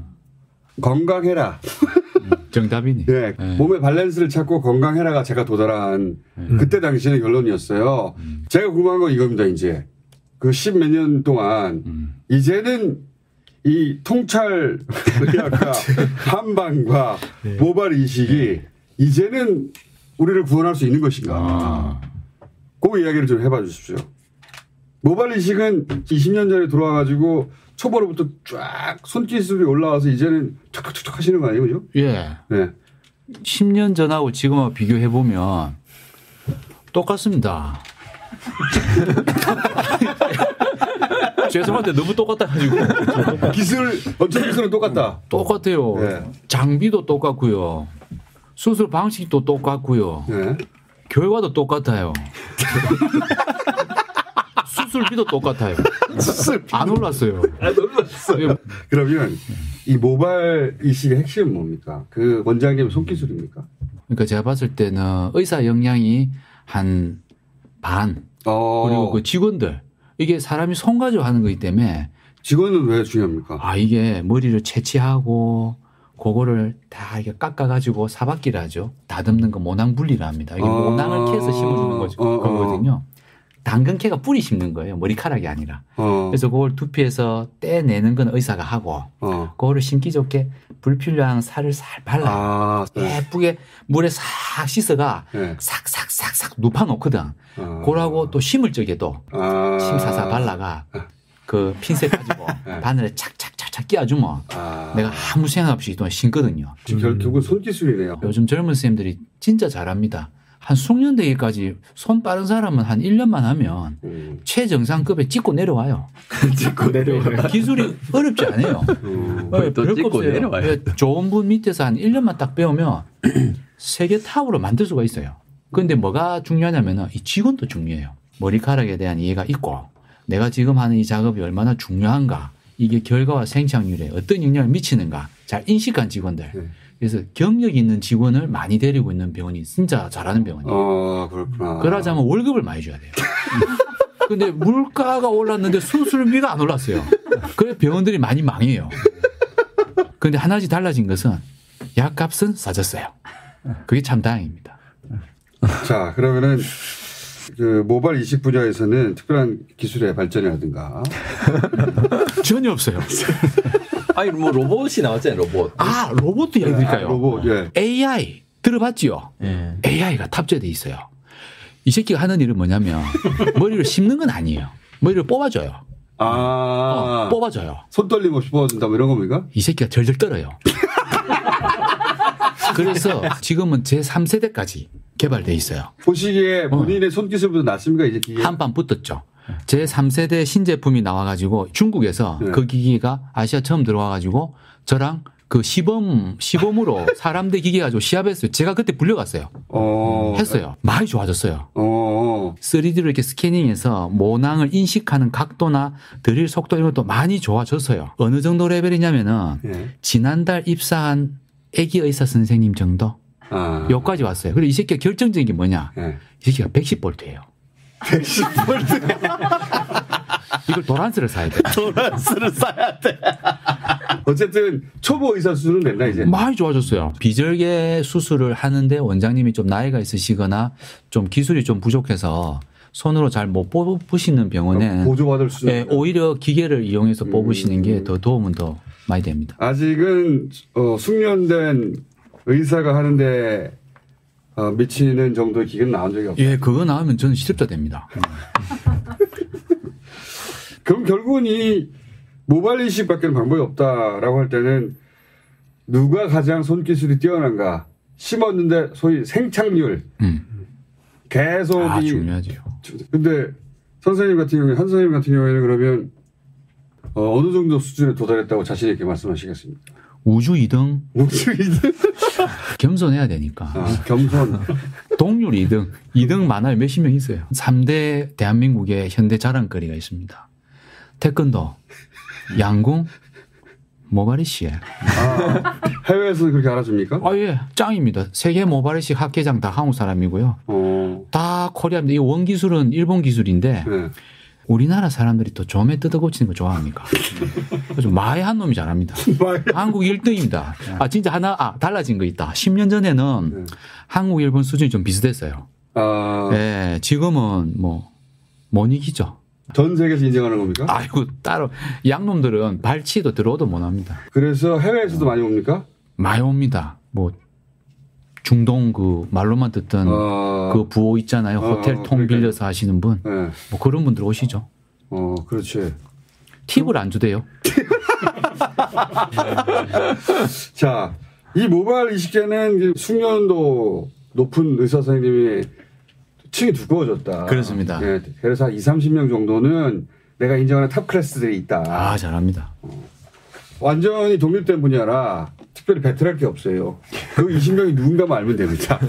건강해라. 정답이네. 네, 몸의 밸런스를 찾고 건강해라가 제가 도달한 그때 당시의 결론이었어요. 제가 궁금한 건 이겁니다. 이제 그 10몇 년 동안 이제는 이 통찰 의학과 한방과 모발 이식이 이제는 우리를 구원할 수 있는 것인가. 그 이야기를 좀 해봐 주십시오. 모발 이식은 20년 전에 들어와가지고 초보로부터 쫙 손기술이 올라와서 이제는 척척척 하시는 거 아니에요? 그죠? 예. 네. 10년 전하고 지금하고 비교해보면 똑같습니다. 죄송한데 너무 똑같아가지고. 원천 기술은 똑같다. 똑같아요. 네. 장비도 똑같고요. 수술 방식도 똑같고요. 네. 결과도 똑같아요. 수술비도 똑같아요. 안 올랐어요. 그러면 이 모발 이식의 핵심은 뭡니까? 그 원장님 손기술입니까? 그러니까 제가 봤을 때는 의사 역량이 한 반. 그리고 그 직원들. 이게 사람이 손 가지고 하는 거기 때문에. 직원은 왜 중요합니까? 이게 머리를 채취하고 그거를 다 이렇게 깎아가지고 사박기를 하죠. 다듬는 거 모낭 분리를 합니다. 이게 모낭을 캐서 심어주는 거거든요. 당근캐가 뿌리 심는 거예요. 머리카락이 아니라. 그래서 그걸 두피에서 떼내는 건 의사가 하고 그거를 심기 좋게 불필요한 살을 살 발라요. 예쁘게 물에 싹 씻어가 싹싹싹싹 눕혀놓거든. 그러고 또 심을 적에도 심사사 발라가 그 핀셋 가지고 바늘에 착착착착 끼워주면 내가 아무 생각 없이 또 심거든요. 결국은 손기술이네요. 요즘 젊은 선생님들이 진짜 잘합니다. 한 숙련되기까지 손 빠른 사람은 한 1년만 하면 최정상급에 찍고 내려와요. 찍고 내려와요. 기술이 어렵지 않아요. 또 찍고 내려와요. 좋은 분 밑에서 한 1년만 딱 배우면 세계 탑으로 만들 수가 있어요. 그런데 뭐가 중요하냐면 이 직원도 중요해요. 머리카락에 대한 이해가 있고 내가 지금 하는 이 작업이 얼마나 중요한가 이게 결과와 생착률에 어떤 영향을 미치는가 잘 인식한 직원들. 그래서 경력 있는 직원을 많이 데리고 있는 병원이 진짜 잘하는 병원이에요. 그렇구나. 그러자면 월급을 많이 줘야 돼요. 근데 물가가 올랐는데 수술비가 안 올랐어요. 그래서 병원들이 많이 망해요. 그런데 하나씩 달라진 것은 약값은 싸졌어요. 그게 참 다행입니다. 자, 그러면은 그 모발 이식 분야에서는 특별한 기술의 발전이라든가 전혀 없어요. 아니 뭐 로봇이 나왔잖아요. 로봇. 로봇도 얘기 드릴까요? 로봇. 예. AI 들어봤지요? AI가 탑재돼 있어요. 이 새끼가 하는 일은 뭐냐면 머리를 심는 건 아니에요. 머리를 뽑아줘요. 뽑아줘요. 손떨림 없이 뽑아준다 뭐 이런 겁니까? 이 새끼가 절절 떨어요. 그래서 지금은 제3세대까지 개발돼 있어요. 보시기에 본인의 손기술보다 낫습니까? 이제 기계? 한판 붙었죠. 제3세대 신제품이 나와가지고 중국에서 그 기기가 아시아 처음 들어와가지고 저랑 그 시범으로 사람 대 기계 가지고 시합했어요. 제가 그때 불려갔어요. 했어요. 많이 좋아졌어요. 3D로 이렇게 스캐닝해서 모낭을 인식하는 각도나 드릴 속도 이런 것도 많이 좋아졌어요. 어느 정도 레벨이냐면은 지난달 입사한 애기 의사 선생님 정도 여기까지 왔어요. 그리고 이 새끼가 결정적인 게 뭐냐? 이 새끼가 110볼트예요. 110볼트. 이걸 도란스를 사야 돼. 도란스를 사야 돼. 어쨌든 초보 의사 수술은 됐나 이제? 많이 좋아졌어요. 비절개 수술을 하는데 원장님이 좀 나이가 있으시거나 좀 기술이 좀 부족해서 손으로 잘 못 뽑으시는 병원에 보조받을 수 있는 오히려 기계를 이용해서 뽑으시는 게 더 도움은 더 많이 됩니다. 아직은 숙련된 의사가 하는데 미치는 정도의 기계는 나온 적이 없어요. 예, 그거 나오면 저는 실업자 됩니다. 그럼 결국은 이 모발 이식밖에 방법이 없다라고 할 때는 누가 가장 손기술이 뛰어난가? 심었는데 소위 생착률 계속 중요하죠. 근데 선생님 같은 경우에 한 선생님 같은 경우에는 그러면 어느 정도 수준에 도달했다고 자신 있게 말씀하시겠습니까? 우주 2등. 우주 2등? 겸손해야 되니까. 겸손. 동률 2등. 2등 많아요. 몇십 명 있어요. 3대 대한민국의 현대 자랑거리가 있습니다. 태권도, 양궁, 모발이식. 해외에서는 그렇게 알아줍니까? 예. 짱입니다. 세계 모발이식 학회장 다 한국 사람이고요. 다 코리아입니다. 이 원기술은 일본 기술인데 우리나라 사람들이 또 좀에 뜯어고치는 거 좋아합니까? 그래서 마해한 놈이 잘합니다. 한국 1등입니다. 진짜 하나 달라진 거 있다. 10년 전에는 한국 일본 수준이 좀 비슷했어요. 예, 지금은 못 이기죠. 전 세계에서 인정하는 겁니까? 아이고 따로 양놈들은 발치도 들어오도 못합니다. 그래서 해외에서도 많이 옵니까? 많이 옵니다. 중동 그 말로만 듣던 그 부호 있잖아요. 호텔 통 빌려서 하시는 분. 그런 분들 오시죠. 그렇지. 팁을 안 주대요. 자, 이 모발 이식계는 숙련도 높은 의사 선생님이 층이 두꺼워졌다. 그렇습니다. 네, 그래서 한 20-30명 정도는 내가 인정하는 탑 클래스들이 있다. 잘합니다. 완전히 독립된 분야라 특별히 배틀할 게 없어요. 그 20명이 누군가만 알면 됩니다.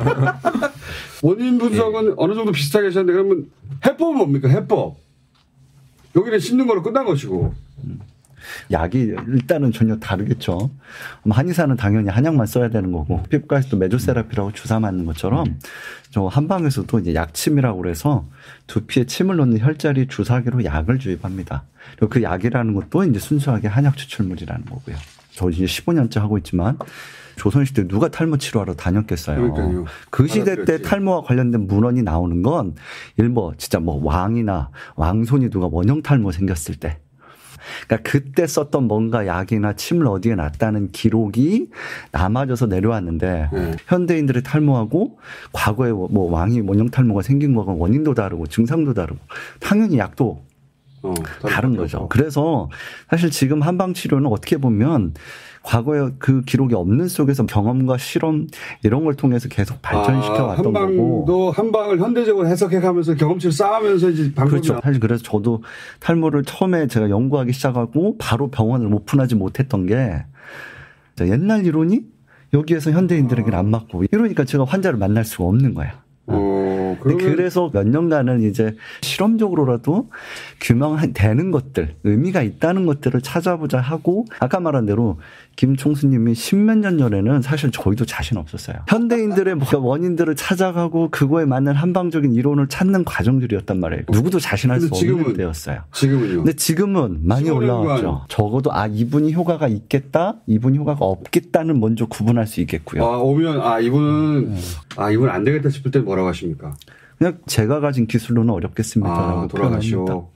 원인 분석은 어느 정도 비슷하게 하셨는데 그러면 해법은 뭡니까? 해법. 여기는 씹는 거로 끝난 것이고. 약이 일단은 전혀 다르겠죠. 한의사는 당연히 한약만 써야 되는 거고 피부과에서도 메조세라피라고 주사 맞는 것처럼 저 한방에서도 이제 약침이라고 그래서 두피에 침을 넣는 혈자리 주사기로 약을 주입합니다. 그리고 그 약이라는 것도 이제 순수하게 한약 추출물이라는 거고요. 저 이제 15년째 하고 있지만 조선시대 누가 탈모 치료하러 다녔겠어요. 그러니까요. 그 시대 때 탈모와 관련된 문헌이 나오는 건 일부 진짜 왕이나 왕손이 누가 원형 탈모 생겼을 때 그러니까 그때 썼던 뭔가 약이나 침을 어디에 놨다는 기록이 남아져서 내려왔는데 현대인들의 탈모하고 과거에 왕이 원형 탈모가 생긴 거가 원인도 다르고 증상도 다르고 당연히 약도 다른 거죠. 그래서 사실 지금 한방 치료는 어떻게 보면 과거에 그 기록이 없는 속에서 경험과 실험 이런 걸 통해서 계속 발전시켜 왔던 거고. 한방을 현대적으로 해석해가면서 경험치를 쌓으면서 이제 방법이 그렇죠. 사실 그래서 저도 탈모를 처음에 제가 연구하기 시작하고 바로 병원을 오픈하지 못했던 게 옛날 이론이 여기에서 현대인들에게는 안 맞고 이러니까 제가 환자를 만날 수가 없는 거야. 그래서 몇 년간은 이제 실험적으로라도 규명되는 것들, 의미가 있다는 것들을 찾아보자 하고 아까 말한 대로 김 총수님이 십몇 년 전에는 사실 저희도 자신 없었어요. 현대인들의 원인들을 찾아가고 그거에 맞는 한방적인 이론을 찾는 과정들이었단 말이에요. 누구도 자신할 수 없는 때였어요. 지금은요? 근데 지금은 많이 올라왔죠. 적어도 이분이 효과가 있겠다, 이분이 효과가 없겠다는 먼저 구분할 수 있겠고요. 오면 이분은 안 되겠다 싶을 때 뭐라고 하십니까? 그냥 제가 가진 기술로는 어렵겠습니다라고 돌아가시오.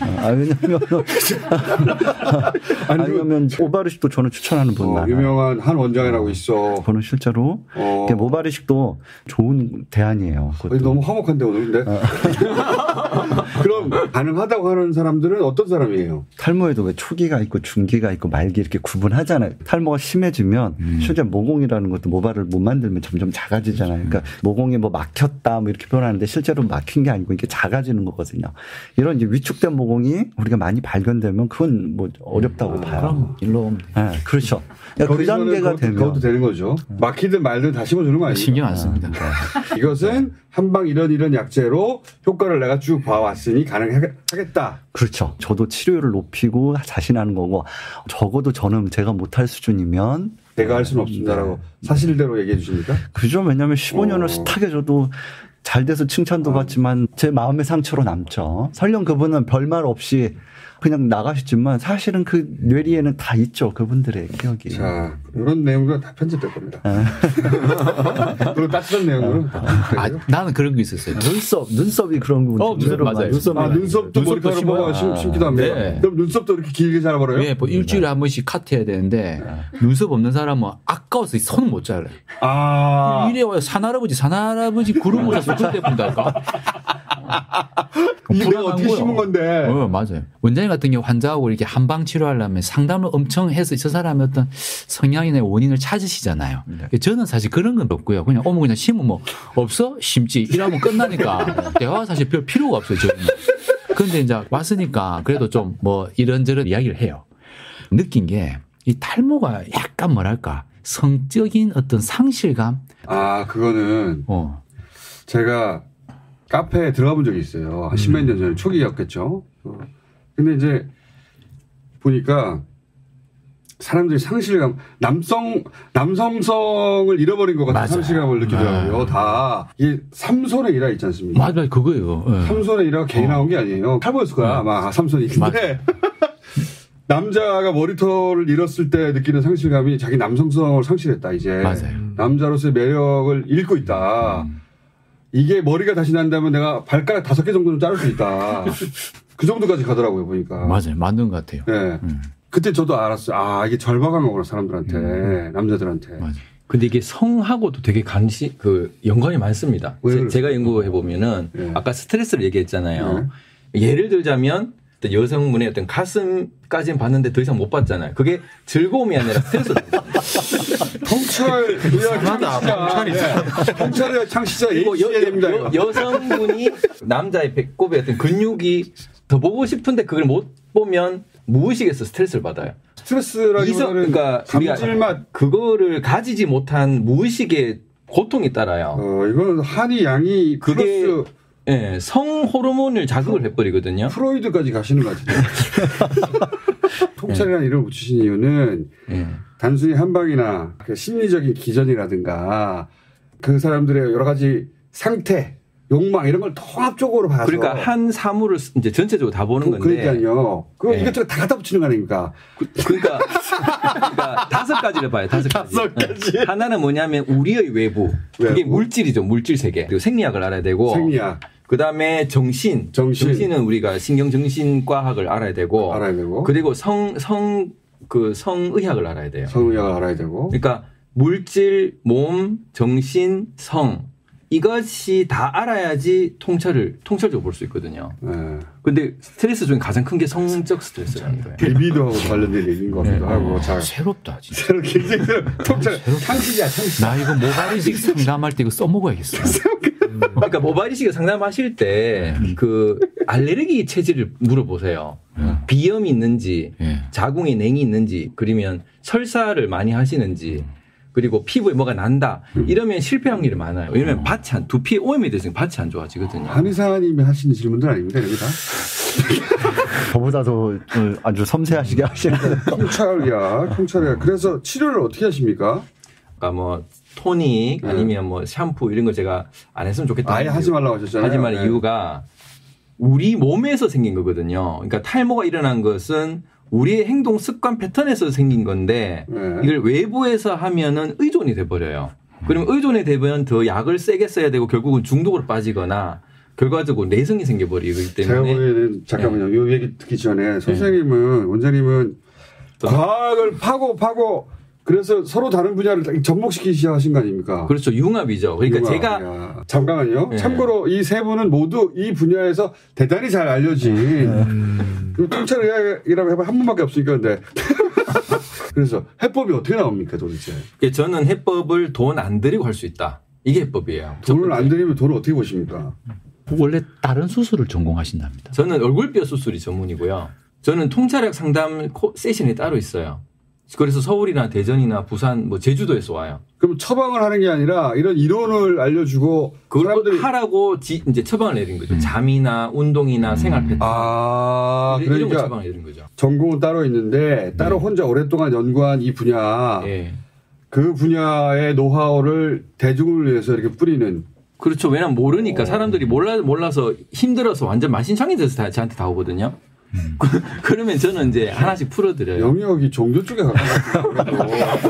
아니면 모발이식도 저는 추천하는 분 많아요. 유명한 한 원장이라고 있어. 저는 실제로 모발이식도 좋은 대안이에요. 너무 화목한데 오늘 근데. 그럼 가능하다고 하는 사람들은 어떤 사람이에요? 탈모에도 왜 초기가 있고 중기가 있고 말기 이렇게 구분하잖아요. 탈모가 심해지면 실제 모공이라는 것도 모발을 못 만들면 점점 작아지잖아요. 그러니까 모공이 뭐 막혔다 뭐 이렇게 표현하는데 실제로 막힌 게 아니고 이게 작아지는 거거든요. 이런 이제 위축된 모공이 우리가 많이 발견되면 그건 뭐 어렵다고 봐요. 그럼 일로 오면 돼. 네, 그렇죠. 그 단계가 되면 그것도 되는 거죠. 막히든 말든 다 심어주는 거 아니에요? 신경 안 씁니다. 이것은 한방 이런 약재로 효과를 내가 쭉 봐왔으니 가능하겠다. 그렇죠. 저도 치료율을 높이고 자신하는 거고 적어도 저는 제가 못할 수준이면 내가 할 수는 없습니다라고 사실대로 얘기해 주십니까? 그죠. 왜냐하면 15년을 숱하게 저도 잘 돼서 칭찬도 받지만 제 마음의 상처로 남죠. 설령 그분은 별말 없이 그냥 나가셨지만 사실은 그 뇌리에는 다 있죠. 그분들의 기억이. 자, 이런 내용들은 다 편집될 겁니다. 그리고 따뜻한 내용으로. 나는 그런 게 있었어요. 눈썹이 그런 부분. 맞아요. 눈썹도 머리카락으로 심기도 합니다. 네. 그럼 눈썹도 이렇게 길게 자라버려요? 네, 뭐 일주일에 한 번씩 카트해야 되는데 눈썹 없는 사람은 아까워서 손을 못 잘라요. 이래 와요. 산할아버지 구름 모자 그때 본달까? 이게 내가 어떻게 심은 건데. 맞아요. 원장님 같은 경우 환자하고 이렇게 한방 치료하려면 상담을 엄청 해서 저 사람의 어떤 성향이나 원인을 찾으시잖아요. 저는 사실 그런 건 없고요. 그냥 그냥 심으면 뭐 없어? 심지. 이러면 끝나니까 대화가 사실 별 필요가 없어요. 저는. 그런데 이제 왔으니까 그래도 좀 뭐 이런저런 이야기를 해요. 느낀 게 이 탈모가 약간 뭐랄까 성적인 어떤 상실감? 그거는 제가 카페에 들어가 본 적이 있어요. 한 10몇 년 전에 초기였겠죠. 근데 이제 보니까 사람들이 상실감, 남성성을 잃어버린 것 같은 상실감을 느끼더라고요. 다. 이게 삼손의 일화 있지 않습니까? 맞아요. 그거예요. 삼손의 일화가 괜히 나온 게 아니에요. 탈모였을 거야. 아마 삼손이. 근데 남자가 머리털을 잃었을 때 느끼는 상실감이 자기 남성성을 상실했다. 이제. 맞아요. 남자로서의 매력을 잃고 있다. 이게 머리가 다시 난다면 내가 발가락 5개 정도는 자를 수 있다. 그 정도까지 가더라고요, 보니까. 맞아요. 맞는 것 같아요. 네. 그때 저도 알았어요. 이게 절박한 거구나, 사람들한테. 남자들한테. 맞아요. 근데 이게 성하고도 되게 연관이 많습니다. 제가 연구해보면은 아까 스트레스를 얘기했잖아요. 예를 들자면 여성분의 어떤 가슴까지는 봤는데 더 이상 못 봤잖아요. 그게 즐거움이 아니라 스트레스로. 통찰의 창시자 H입니다. 여성분이 남자의 배꼽의 어떤 근육이 더 보고 싶은데 그걸 못 보면 무의식에서 스트레스를 받아요. 스트레스라기보다는 그러니까 감질맛 그거를 가지지 못한 무의식의 고통이 따라요. 이건 한이 양이 그게 성 호르몬을 자극을 해버리거든요. 프로이드까지 가시는 것 같아요. 통찰이라는 이름을 붙이신 이유는 단순히 한방이나 그 심리적인 기전이라든가 그 사람들의 여러 가지 상태, 욕망 이런 걸 통합적으로 봐서. 그러니까 한 사물을 이제 전체적으로 다 보는 건데. 그러니까요. 그거 이것저것 다 갖다 붙이는 거 아닙니까? 그러니까 5가지를 봐요. 5가지. 하나는 뭐냐면 우리의 외부. 그게 물질이죠. 물질 세계. 그리고 생리학을 알아야 되고. 생리학. 그다음에 정신은 우리가 신경정신과학을 알아야 되고. 그리고 성의학을 알아야 돼요. 성의학을 알아야 되고. 그러니까 물질, 몸, 정신, 성. 이것이 다 알아야지 통찰적으로 볼 수 있거든요. 근데 스트레스 중에 가장 큰 게 성적 스트레스라는 거예요. 리비도하고 관련된 얘기인 것 같기도 하고. 새롭다, 진짜. 굉장히 통찰. 창시자. 나 이거 모발이식 상담할 때 이거 써먹어야겠어. 그러니까 모발이식 상담하실 때 그 알레르기 체질을 물어보세요. 비염이 있는지, 자궁에 냉이 있는지, 그러면 설사를 많이 하시는지, 그리고 피부에 뭐가 난다. 이러면 실패 확률이 많아요. 왜냐면 두피 오염이 돼서 밭이 안 좋아지거든요. 한의사님이 하시는 질문들 아닙니다. 여기 다. 저보다 더 아주 섬세하시게 하시는 통찰약. 그래서 치료를 어떻게 하십니까? 그러니까 뭐 토닉 아니면 뭐 샴푸 이런 거 제가 안 했으면 좋겠다. 아예 하지 말라고 하셨잖아요. 하지 말의 이유가 우리 몸에서 생긴 거거든요. 그러니까 탈모가 일어난 것은 우리의 행동 습관 패턴에서 생긴 건데 이걸 외부에서 하면은 의존이 돼버려요. 그러면 의존이 되면 더 약을 세게 써야 되고 결국은 중독으로 빠지거나 결과적으로 내성이 생겨버리기 때문에. 제가 보기에는 잠깐만요. 이 얘기 듣기 전에 선생님은 원장님은 과학을 파고 그래서 서로 다른 분야를 접목시키셔야 하신 거 아닙니까? 그렇죠. 융합이죠. 그러니까 제가 잠깐만요. 참고로 이 세 분은 모두 이 분야에서 대단히 잘 알려진 통찰의학이라고 해봐 한 분밖에 없으니까 근데 그래서 해법이 어떻게 나옵니까 도대체? 저는 해법을 돈 안 들이고 할 수 있다. 이게 해법이에요. 돈을 안 들이면 돈을 어떻게 보십니까? 원래 다른 수술을 전공하신답니다. 저는 얼굴뼈 수술이 전문이고요. 저는 통찰약 상담 세션이 따로 있어요. 그래서 서울이나 대전이나 부산, 뭐 제주도에서 와요. 그럼 처방을 하는 게 아니라 이런 이론을 알려주고 그걸 사람들이 하라고 이제 처방을 내린 거죠. 잠이나 운동이나 생활 패턴. 이런 거 처방을 내린 거죠. 전공은 따로 있는데 따로 혼자 오랫동안 연구한 이 분야, 그 분야의 노하우를 대중을 위해서 이렇게 뿌리는. 그렇죠. 왜냐면 모르니까 사람들이 몰라서 힘들어서 완전 만신창이 돼서 저한테 다 오거든요. 그러면 저는 이제 하나씩 풀어드려요. 영역이 종교 쪽에 가까워요.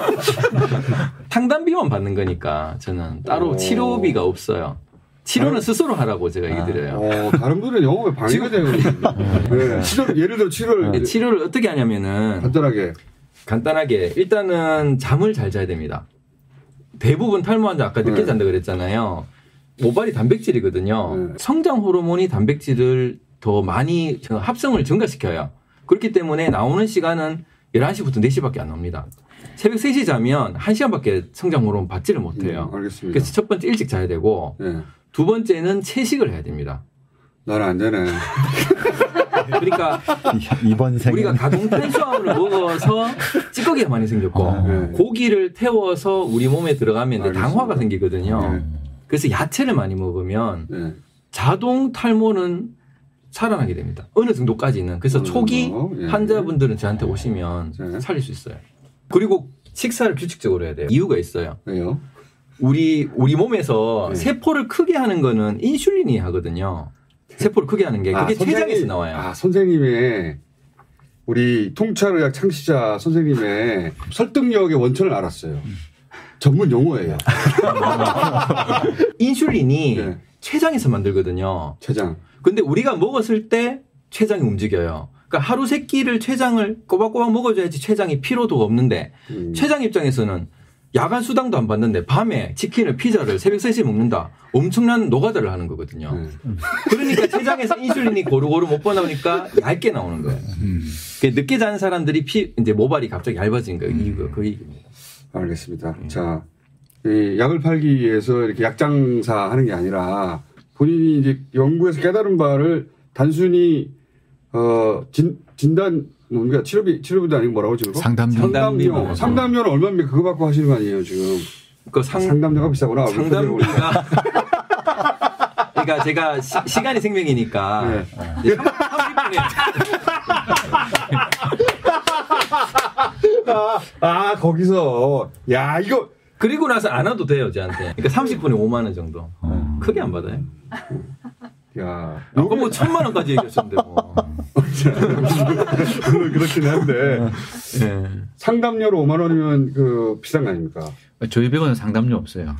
상담비만 받는 거니까 저는 따로 치료비가 없어요. 치료는 스스로 하라고 제가 얘기 드려요. 다른 분은 영업에 방해가 되거든요. 예를 들어 치료를 어떻게 하냐면은 간단하게 일단은 잠을 잘 자야 됩니다. 대부분 탈모 환자 아까 늦게 잔다 그랬잖아요. 모발이 단백질이거든요. 성장 호르몬이 단백질을 더 많이 합성을 증가시켜요. 그렇기 때문에 나오는 시간은 11시부터 4시밖에 안 나옵니다. 새벽 3시 자면 1시간밖에 성장 호르몬 받지를 못해요. 알겠습니다. 그래서 첫 번째 일찍 자야 되고 두 번째는 채식을 해야 됩니다. 나는 안 되네. 그러니까 이번 생에 우리가 가공 탄수화물을 먹어서 찌꺼기가 많이 생겼고 고기를 태워서 우리 몸에 들어가면 당화가 생기거든요. 그래서 야채를 많이 먹으면 자동 탈모는 살아나게 됩니다. 어느 정도까지는. 그래서 초기 환자분들은 저한테 오시면 살릴 수 있어요. 그리고 식사를 규칙적으로 해야 돼요. 이유가 있어요. 왜요? 우리 몸에서 세포를 크게 하는 거는 인슐린이 하거든요. 세포를 크게 하는 게 그게 췌장에서 나와요. 선생님의 우리 통찰의학 창시자 선생님의 설득력의 원천을 알았어요. 전문 용어예요. 인슐린이 췌장에서 만들거든요. 췌장. 근데 우리가 먹었을 때 췌장이 움직여요. 그러니까 하루 세 끼를 췌장을 꼬박꼬박 먹어줘야지 췌장이 피로도가 없는데 췌장 입장에서는 야간 수당도 안 받는데 밤에 치킨을 피자를 새벽 3시에 먹는다. 엄청난 노가다를 하는 거거든요. 그러니까 췌장에서 인슐린이 고루고루 못 나오니까 얇게 나오는 거예요. 늦게 자는 사람들이 이제 모발이 갑자기 얇아진 거예요. 이유가 그 얘기입니다. 알겠습니다. 자, 이 약을 팔기 위해서 이렇게 약장사 하는 게 아니라 본인이 이제 연구에서 깨달은 바를 단순히 진단 뭔가 치료비도 아니고 뭐라고 지금 상담료는 얼마입니까? 그거 받고 하시는 거 아니에요 지금? 그 상담료가 비싸구나. 상담료가 그러니까 제가 시간이 생명이니까 30분에 거기서 이거 그리고 나서 안 와도 돼요 저한테. 그러니까 30분에 5만 원 정도. 크게 안 받아요. 야, 아까 뭐 1,000만 원까지 얘기하셨는데 뭐. 그렇긴 한데 상담료로 5만 원이면 그 비싼 거 아닙니까? 저희 병원은 상담료 없어요.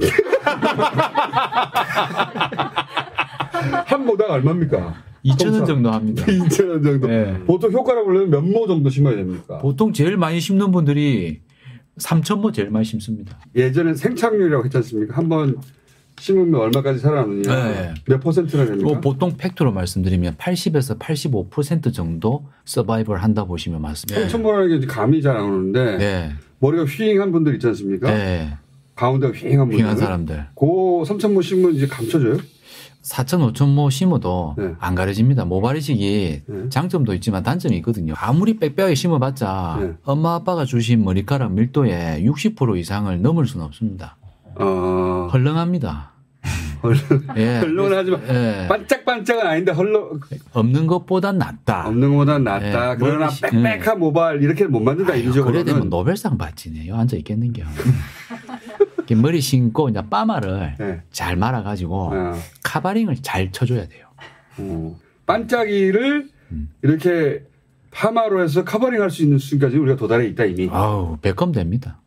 한 모당 얼마입니까? 2,000원 정도 합니다. 2,000원 정도. 보통 효과라고 그러면 몇 모 정도 심어야 됩니까? 보통 제일 많이 심는 분들이 3,000모 제일 많이 심습니다. 예전엔 생착률이라고 했지 않습니까? 한번 심으면 얼마까지 살아남느냐. 몇 퍼센트나 됩니까? 보통 팩트로 말씀드리면 80에서 85% 정도 서바이벌 한다 보시면 맞습니다. 3,000모라는 게 감이 잘 안 오는데 머리가 휘잉한 분들 있지 않습니까? 가운데가 휘잉한 분들. 휘잉한 사람들. 그 3,000모 심으면 이제 감춰져요? 4천, 5천 모 심어도 네. 안 가려집니다. 모발이식이 네. 장점도 있지만 단점이 있거든요. 아무리 빽빽하게 심어봤자 네. 엄마 아빠가 주신 머리카락 밀도의 60% 이상을 넘을 수는 없습니다. 헐렁합니다. 예. 헐렁하지만 예. 반짝반짝은 아닌데 없는 것보단 낫다. 없는 것보단 낫다. 예. 그러나 빽빽한 모발 이렇게 못 만든다 그래 인적으로는. 되면 노벨상 받지네. 요 앉아 있겠는겨. 이렇게 머리 심고 이제 파마를 네. 잘 말아가지고 카바링을 잘 쳐줘야 돼요. 반짝이를 이렇게 파마로 해서 커버링할 수 있는 수준까지 우리가 도달해 있다 이미. 아우 베컴 됩니다.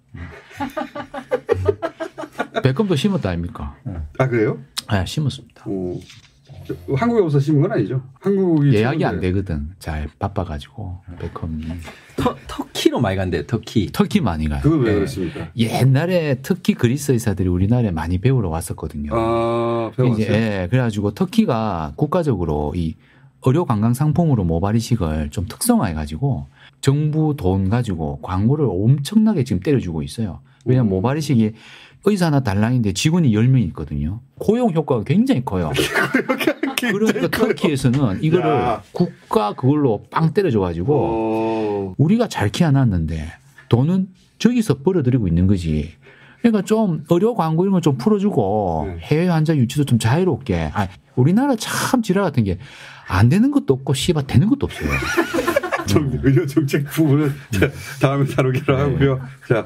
베컴도 심었다 아닙니까? 아 그래요? 네, 심었습니다. 한국에 와서 심은 건 아니죠? 한국이 예약이 안 되거든. 잘 바빠가지고 베컴이. 터키로 많이 간대. 터키 많이 가요. 그건 왜 그렇습니까? 옛날에 터키 그리스 의사들이 우리나라에 많이 배우러 왔었거든요. 아 배웠어요. 예, 그래가지고 터키가 국가적으로 이 의료 관광 상품으로 모발 이식을 좀 특성화해가지고 정부 돈 가지고 광고를 엄청나게 지금 때려주고 있어요. 왜냐하면 모발 이식이 의사 하나 달랑인데 직원이 10명이 있거든요. 고용 효과가 굉장히 커요. 그러니까 터키에서는 이거를 국가 그걸로 빵 때려줘가지고 우리가 잘 키워놨는데 돈은 저기서 벌어들이고 있는 거지. 그러니까 좀 의료 광고 이런 거 좀 풀어주고 해외 환자 유치도 좀 자유롭게. 우리나라 참 지랄 같은 게 안 되는 것도 없고 씨발 되는 것도 없어요. 의료 정책 부분은 다음에 다루기로 하고요. 자,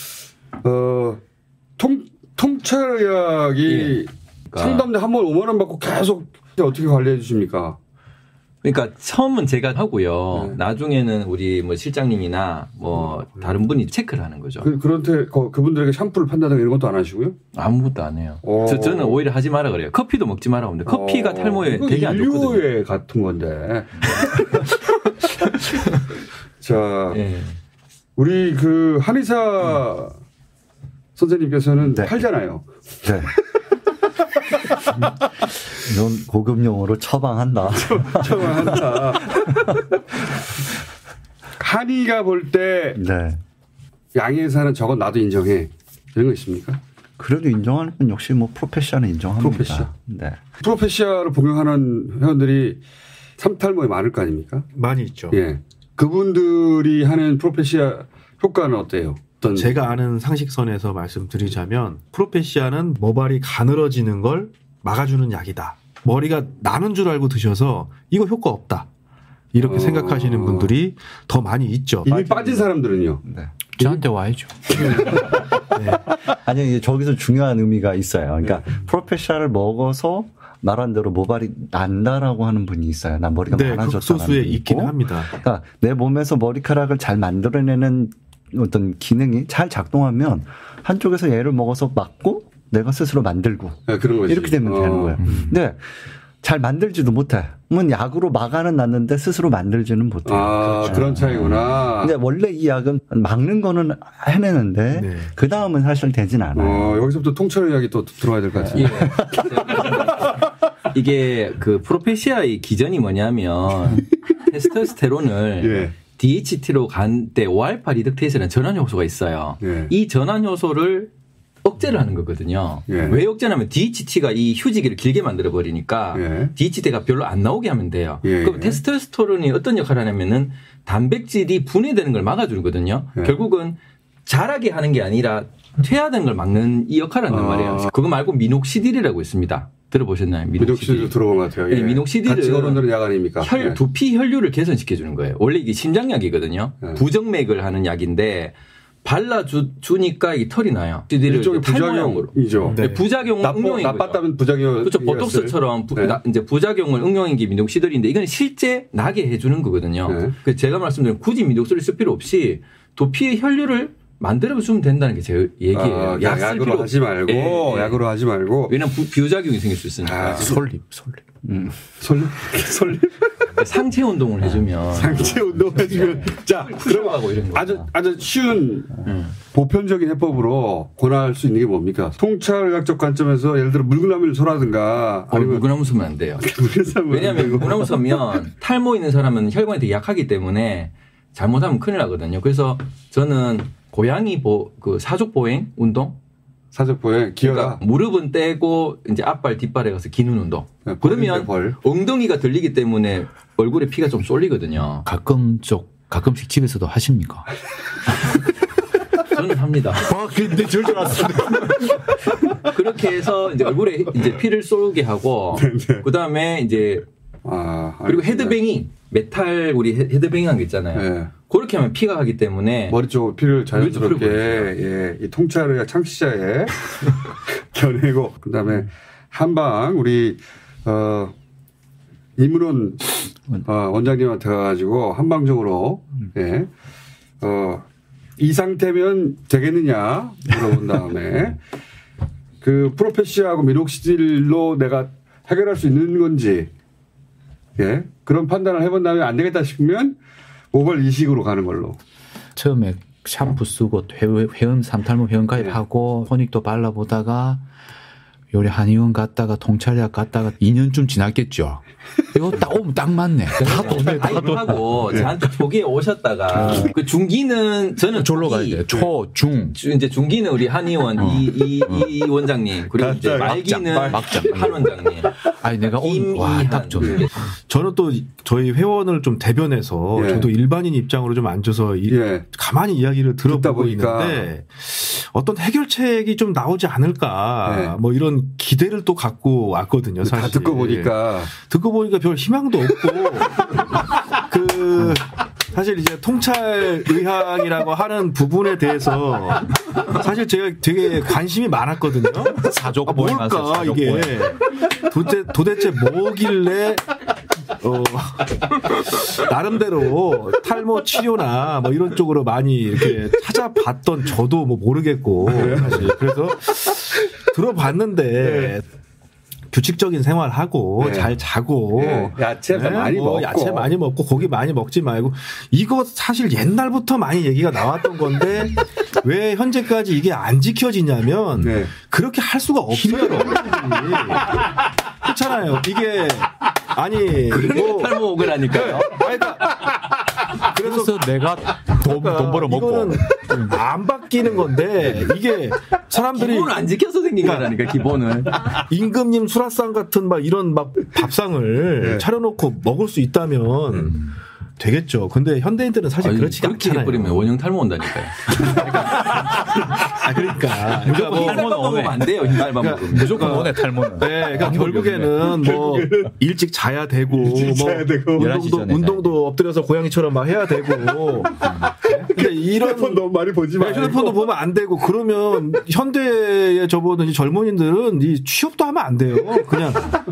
통찰의학이 상담자 한 번 5만 원 받고 계속 어떻게 관리해 주십니까? 그러니까 처음은 제가 하고요. 나중에는 우리 뭐 실장님이나 뭐 다른 분이 체크를 하는 거죠. 그런데 그분들에게 샴푸를 판다든가 이런 것도 안 하시고요? 아무것도 안 해요. 저는 오히려 하지 마라 그래요. 커피도 먹지 마라 그러는데 커피가 탈모에 되게 안 좋거든요. 인류에 같은 건데. 자, 우리 그 한의사 선생님께서는 팔잖아요. 네. 이건 고급 용어로 처방한다. 처방한다. 한의가 볼 때 양의사는 저건 나도 인정해. 이런 거 있습니까? 그래도 인정하는 건 역시 뭐 프로페시아는 인정합니다. 프로페시아. 네. 프로페시아를 복용하는 회원들이 삼탈모에 많을 거 아닙니까? 많이 있죠. 예. 그분들이 하는 프로페시아 효과는 어때요? 제가 아는 상식선에서 말씀드리자면 프로페시아는 모발이 가늘어지는 걸 막아주는 약이다. 머리가 나는 줄 알고 드셔서 이거 효과 없다. 이렇게 생각하시는 분들이 더 많이 있죠. 이미 빠진 사람들은요? 네. 저한테 와야죠. 네. 아니, 저기서 중요한 의미가 있어요. 그러니까 프로페시아를 먹어서 말한 대로 모발이 난다라고 하는 분이 있어요. 나 머리가 많아졌다는 극소수에 있긴 합니다. 그러니까 내 몸에서 머리카락을 잘 만들어내는 어떤 기능이 잘 작동하면 한쪽에서 얘를 먹어서 막고 내가 스스로 만들고 그런 거지. 이렇게 되면 되는 거예요. 근데 잘 만들지도 못해. 그러면 약으로 막아는 놨는데 스스로 만들지는 못해요. 그렇죠. 그런 차이구나. 근데 원래 이 약은 막는 거는 해내는데 그 다음은 사실 되진 않아요. 여기서부터 통찰의학이 또 들어와야 될 것 같아요. 이게 그 프로페시아의 기전이 뭐냐면 테스토스테론을 DHT로 간 때 5알파 리덕테이스라는 전환 효소가 있어요. 이 전환 효소를 억제를 하는 거거든요. 왜 억제하냐면 DHT가 이 휴지기를 길게 만들어 버리니까 DHT가 별로 안 나오게 하면 돼요. 그럼 테스토스테론이 어떤 역할을 하냐면은 단백질이 분해되는 걸 막아주거든요. 결국은 자라게 하는 게 아니라 퇴화되는 걸 막는 이 역할을 한단 말이에요. 그거 말고 미녹시딜이라고 있습니다. 들어보셨나요? 미녹시딜 들어본 것 같아요. 네, 미녹시딜은 같이 거론되는 약 아닙니까? 두피 혈류를 개선시켜 주는 거예요. 원래 이게 심장약이거든요. 부정맥을 하는 약인데 발라주니까 이게 털이 나요. 일종의 부작용이죠. 네. 부작용 응용인 거죠. 나빴다면 부작용. 그렇죠. 보톡스처럼 이제 부작용을 응용인 게 미녹시딜인데 이건 실제 나게 해주는 거거든요. 그래서 제가 말씀드린 굳이 미녹시딜 쓸 필요 없이 두피의 혈류를 만들어주면 된다는 게 제 얘기예요. 약으로 하지 말고, 약으로 하지 말고. 왜냐면 부작용이 생길 수 있으니까. 솔잎. 상체 운동을 해주면. 상체 운동을 해주면. 자, 그러고 이런 거. 아주 쉬운 보편적인 해법으로 권할 수 있는 게 뭡니까? 통찰의학적 관점에서 예를 들어 물구나무를 서라든가. 물구나무 서면 안 돼요. 왜냐하면 물구나무 서면 탈모 있는 사람은 혈관이 되게 약하기 때문에 잘못하면 큰일 나거든요. 그래서 저는 고양이 사족 보행 운동 사족보행 기어라. 그러니까 무릎은 떼고 이제 앞발 뒷발에 가서 기는 운동. 네, 그러면 엉덩이가 들리기 때문에 얼굴에 피가 좀 쏠리거든요. 가끔씩 집에서도 하십니까? 저는 합니다. 근데 저럴 줄 알았습니다. 그렇게 해서 이제 얼굴에 이제 피를 쏘게 하고 그 다음에 이제 그리고 헤드뱅잉 메탈 우리 헤드뱅잉 한 게 있잖아요. 네. 그렇게 하면 피가 가기 때문에 머리 쪽으로 피를 자연스럽게 예, 이 통찰을 창시자에 겨내고 그다음에 한방 우리 이문원 원장님한테 가가지고 한방적으로 예, 이 상태면 되겠느냐 물어본 다음에 그 프로페시하고 미녹시딜로 내가 해결할 수 있는 건지 예, 그런 판단을 해본 다음에 안 되겠다 싶으면 모발 이식으로 가는 걸로. 처음에 샴푸 쓰고 회원 삼탈모 회원 가입하고 토닉도 발라보다가 요리 한의원 갔다가 통찰약 갔다가 2년쯤 지났겠죠. 이거 딱 오면 딱 맞네. 다 돈네. 가입하고 저한테 초기에 오셨다가 그 중기는 저는 졸로 가야 돼. 초, 중. 이제 중기는 우리 한의원 이 원장님 그리고 이제 말기는 한 원장님. 아니 내가 딱 좋네. 저는 또 저희 회원을 좀 대변해서 예. 저도 일반인 입장으로 좀 앉아서 예. 가만히 이야기를 들어보고 있는데 어떤 해결책이 좀 나오지 않을까 예. 뭐 이런 기대를 또 갖고 왔거든요. 사실. 다 듣고 보니까 별 희망도 없고 사실 이제 통찰의학이라고 하는 부분에 대해서 사실 제가 되게 관심이 많았거든요. 뭘까 이게 도대체 뭐길래 나름대로 탈모 치료나 뭐 이런 쪽으로 많이 이렇게 찾아봤던 저도 뭐 모르겠고 사실 그래서 들어봤는데 규칙적인 생활하고 네. 잘 자고 네. 야채 많이 먹고 고기 많이 먹지 말고 이거 사실 옛날부터 많이 얘기가 나왔던 건데 왜 현재까지 이게 안 지켜지냐면 네. 그렇게 할 수가 없어요. 그렇잖아요. 이게 아니 뭐 탈모 오그라니까요. 그래서 내가 돈 벌어 먹고 이거는 안 바뀌는 건데 이게 사람들이 기본을 안 지켜서 생긴 거라니까 기본을. 임금님 수라상 같은 막 이런 막 밥상을 네. 차려놓고 먹을 수 있다면 되겠죠. 근데 현대인들은 사실 그렇지가 않잖아요. 그렇게 해버리면 원형 탈모 온다니까요. 그러니까 뭐 탈모 먹으면 안 돼요. 흰쌀만 먹으면. 무조건 원해 탈모는. 네, 그러니까 결국에는 뭐 일찍 자야 되고 뭐 운동도 엎드려서 고양이처럼 막 해야 되고. 근데 이런 휴대폰 너무 많이 보지 마. 휴대폰도 보면 안 되고 그러면 현대에 접어든 젊은이들은 이 취업도 하면 안 돼요. 그냥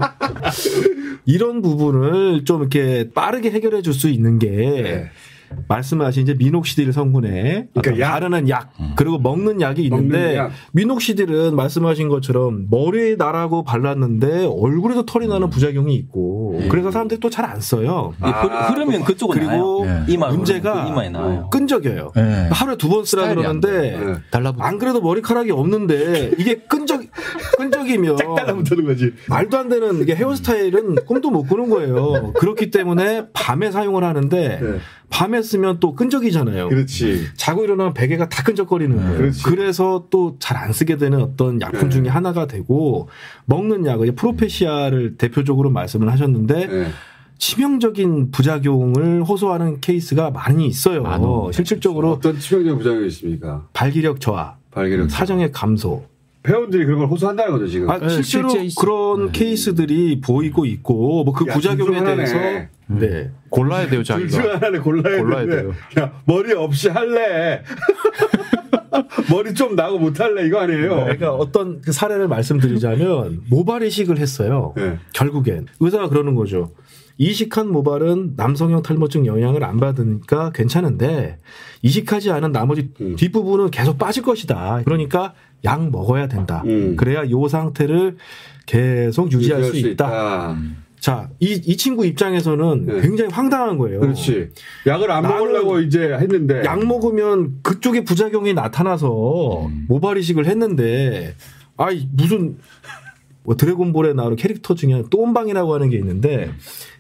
이런 부분을 좀 이렇게 빠르게 해결해 줄 수 있는 게 네. 말씀하신 이제 미녹시딜 성분에 그러니까 바르는 약 그리고 먹는 약이 있는데 미녹시딜은 말씀하신 것처럼 머리에 나라고 발랐는데 얼굴에서 털이 나는 부작용이 있고 그래서 사람들이 또 잘 안 써요. 그러면 그쪽은 그리고 나요. 문제가 이마에 나와요. 끈적여요. 네. 하루에 2번 쓰라 그러는데 안 그래도 머리카락이 없는데 이게 끈적이면 짝 달라붙는 거지. 말도 안 되는 이게 헤어스타일은 꿈도 못 꾸는 거예요. 그렇기 때문에 밤에 사용을 하는데 밤에 쓰면 또 끈적이잖아요. 그렇지. 자고 일어나면 베개가 다 끈적거리는 거예요. 그렇지. 그래서 또 잘 안 쓰게 되는 어떤 약품 중에 하나가 되고 먹는 약을 프로페시아를 대표적으로 말씀을 하셨는데 치명적인 부작용을 호소하는 케이스가 많이 있어요. 실질적으로 어떤 치명적인 부작용이 있습니까? 발기력 저하, 사정의 감소. 회원들이 그런 걸 호소한다는 거죠 지금. 실제로 그런 케이스들이 보이고 있고 뭐 그 부작용에 대해서 골라야 돼요 자기가. 둘 중 하나를 골라야 돼요. 야, 머리 없이 할래. 머리 좀 나고 못 할래 이거 아니에요. 그러니까 어떤 그 사례를 말씀드리자면 모발 이식을 했어요. 결국엔 의사가 그러는 거죠. 이식한 모발은 남성형 탈모증 영향을 안 받으니까 괜찮은데 이식하지 않은 나머지 뒷부분은 계속 빠질 것이다. 그러니까 약 먹어야 된다. 그래야 이 상태를 계속 유지할 수 있다. 자, 이 친구 입장에서는 굉장히 황당한 거예요. 그렇지. 약을 안 먹으려고 이제 했는데. 약 먹으면 그쪽에 부작용이 나타나서 모발 이식을 했는데, 무슨, 뭐 드래곤볼에 나오는 캐릭터 중에 또온방이라고 하는 게 있는데,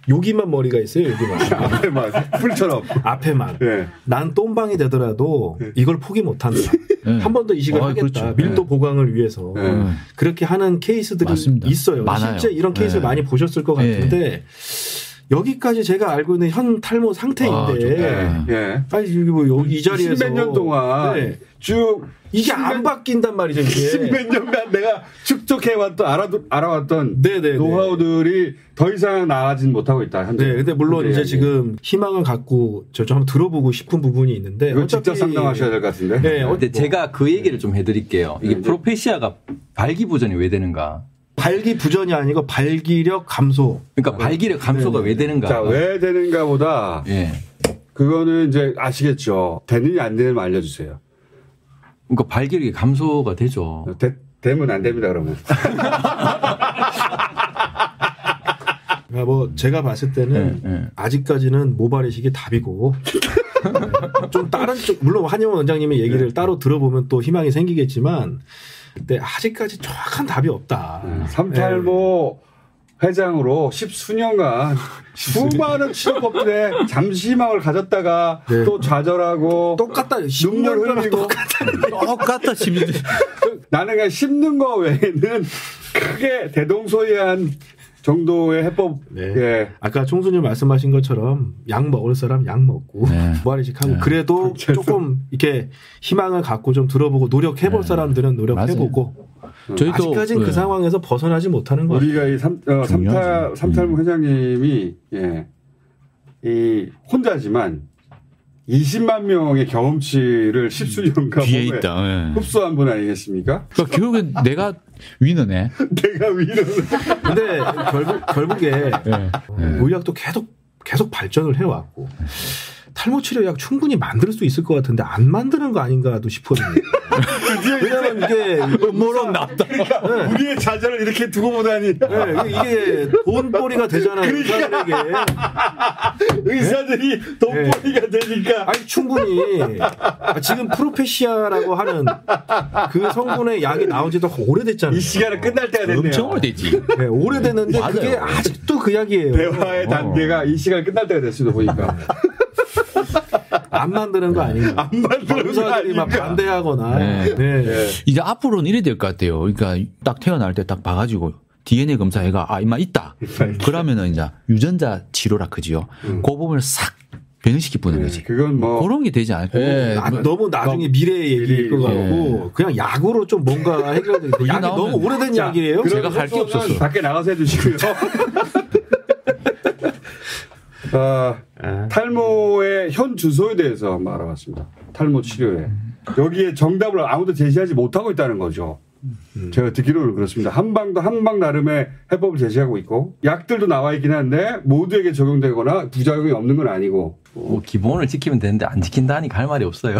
여기만 머리가 있어요. 여기만. 앞에만 풀처럼. 앞에만. 네. 난 똠방이 되더라도 이걸 포기 못한다. 네. 한 번 더 이식을 하겠다. 그렇죠. 밀도 보강을 위해서. 그렇게 하는 케이스들이 맞습니다. 있어요. 많아요. 실제 이런 케이스를 많이 보셨을 것 같은데 여기까지 제가 알고 있는 현 탈모 상태인데 아니 이 자리에서 십몇 년 동안 쭉 이게 안 바뀐단 말이죠. 이게. 십몇 년간 내가 축적해왔던 알아왔던 네네네. 노하우들이 더 이상 나아지진 못하고 있다. 현재. 네, 근데 물론 이제 지금 희망을 갖고 저 좀 한번 들어보고 싶은 부분이 있는데 이거 직접 상담하셔야 될 것 같은데. 네, 근데 제가 그 얘기를 좀 해드릴게요. 이게 네. 프로페시아가 발기부전이 왜 되는가? 발기부전이 아니고 발기력 감소. 그러니까 발기력 감소가 왜 되는가? 자, 왜 되는가보다 그거는 이제 아시겠죠. 되느냐 안 되느냐 알려주세요. 그러니까 발기력이 감소가 되죠. 되면 안 됩니다 그러면. 그러니까 뭐 제가 봤을 때는 아직까지는 모발 이식이 답이고 좀 다른 쪽 물론 한영원 원장님의 얘기를 따로 들어보면 또 희망이 생기겠지만 근데 아직까지 정확한 답이 없다. 삼탈모 회장으로 십수년간 수많은 치료법들에 잠시 희망을 가졌다가 또 좌절하고 똑같다. 눈물 흘리고 똑같다. 나는 그냥 씹는 거 외에는 크게 대동소이한 정도의 해법. 아까 총수님 말씀하신 것처럼 약 먹을 사람 약 먹고 모발이식하고 그래도 조금 이렇게 희망을 갖고 좀 들어보고 노력해볼 사람들은 노력해보고 저희도 아직까지는 그 상황에서 벗어나지 못하는 거예요. 우리가 이 삼탈모 회장님이 이 혼자지만 20만 명의 경험치를 십수년간 뒤에 있다. 흡수한 분 아니겠습니까? 그러니까 결국엔 내가 위너네. 내가 위너네. 근데 결국에 의학도 계속 발전을 해왔고 탈모 치료약 충분히 만들 수 있을 것 같은데 안 만드는 거 아닌가도 싶거든요. 왜냐면 이게 뭐로 낫다. 그러니까 우리의 자잘을 이렇게 두고 보다니. 이게 돈벌이가 되잖아요. 의사들에게. 의사들이 돈벌이가 되니까. 아니 충분히 지금 프로페시아라고 하는 그 성분의 약이 나온 지도 오래됐잖아요. 이 시간은 끝날 때가 됐네요. 엄청 오래됐지. 네, 오래됐는데 맞아요. 그게 아직도 그 약이에요. 대화의 단계가 이 시간 끝날 때가 됐습니다. 보니까. 안 만드는 거 아닌가. 안 만드는 의사들이 막 반대하거나. 이제 앞으로는 이래 될 것 같아요. 그러니까 딱 태어날 때 딱 봐가지고 DNA 검사해가 이마 있다. 그러면은 이제 유전자 치료라 그지요. 그 부분을 싹 변형시키 뿌는 거지. 그건 뭐 그런 게 되지 않을까. 너무 나중에 미래의 얘기일 것 같고 그냥 약으로 좀 뭔가 해결되고 약이 너무 오래된 약이에요. 제가 할 게 없었어. 밖에 나가서 해주시고요. 탈모의 현 주소에 대해서 한번 알아봤습니다. 탈모 치료에. 여기에 정답을 아무도 제시하지 못하고 있다는 거죠. 제가 듣기로는 그렇습니다. 한방 나름의 해법을 제시하고 있고 약들도 나와 있긴 한데 모두에게 적용되거나 부작용이 없는 건 아니고 뭐 기본을 지키면 되는데 안 지킨다 하니까 할 말이 없어요.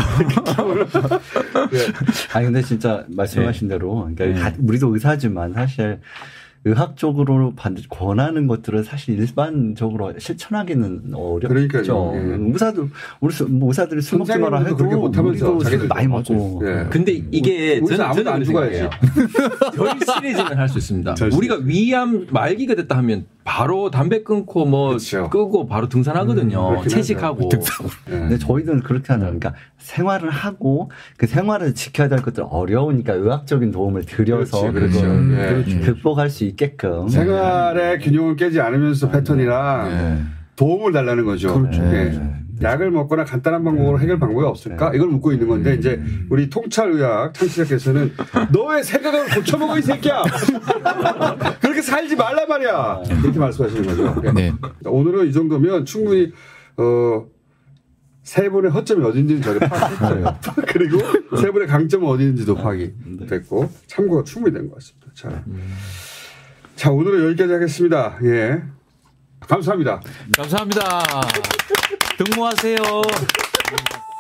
아니 근데 진짜 말씀하신 대로 그러니까 우리도 의사지만 사실 의학적으로 반드시 권하는 것들은 사실 일반적으로 실천하기는 어렵죠. 그러니까요. 의사들이 술 먹지 마라 해도 그렇게 못하면서 자기들 많이 먹고. 근데 이게 저는 아무도 안 죽어야지. 절실해지면 할 수 있습니다. 우리가 위암 말기가 됐다 하면 바로 담배 끊고 끄고 바로 등산하거든요. 채식하고. 근데 저희는 그렇게 하는 그러니까 생활을 하고 그 생활을 지켜야 될 것들 어려우니까 의학적인 도움을 드려서 그걸 극복할 수 있게끔 생활의 균형을 깨지 않으면서 패턴이랑 도움을 달라는 거죠. 그렇죠. 약을 먹거나 간단한 방법으로 해결 방법이 없을까? 이걸 묻고 있는 건데 이제 우리 통찰의학 창시자께서는 너의 생각을 고쳐먹어 이 새끼야. 그렇게 살지 말란 말이야. 이렇게 말씀하시는 거죠. 오늘은 이 정도면 충분히 세 분의 허점이 어딘지는 저희가 파악했어요. 그리고 세 분의 강점은 어딘지도 파악이 됐고 참고가 충분히 된 것 같습니다. 자 오늘은 여기까지 하겠습니다. 감사합니다. 감사합니다. 등모하세요.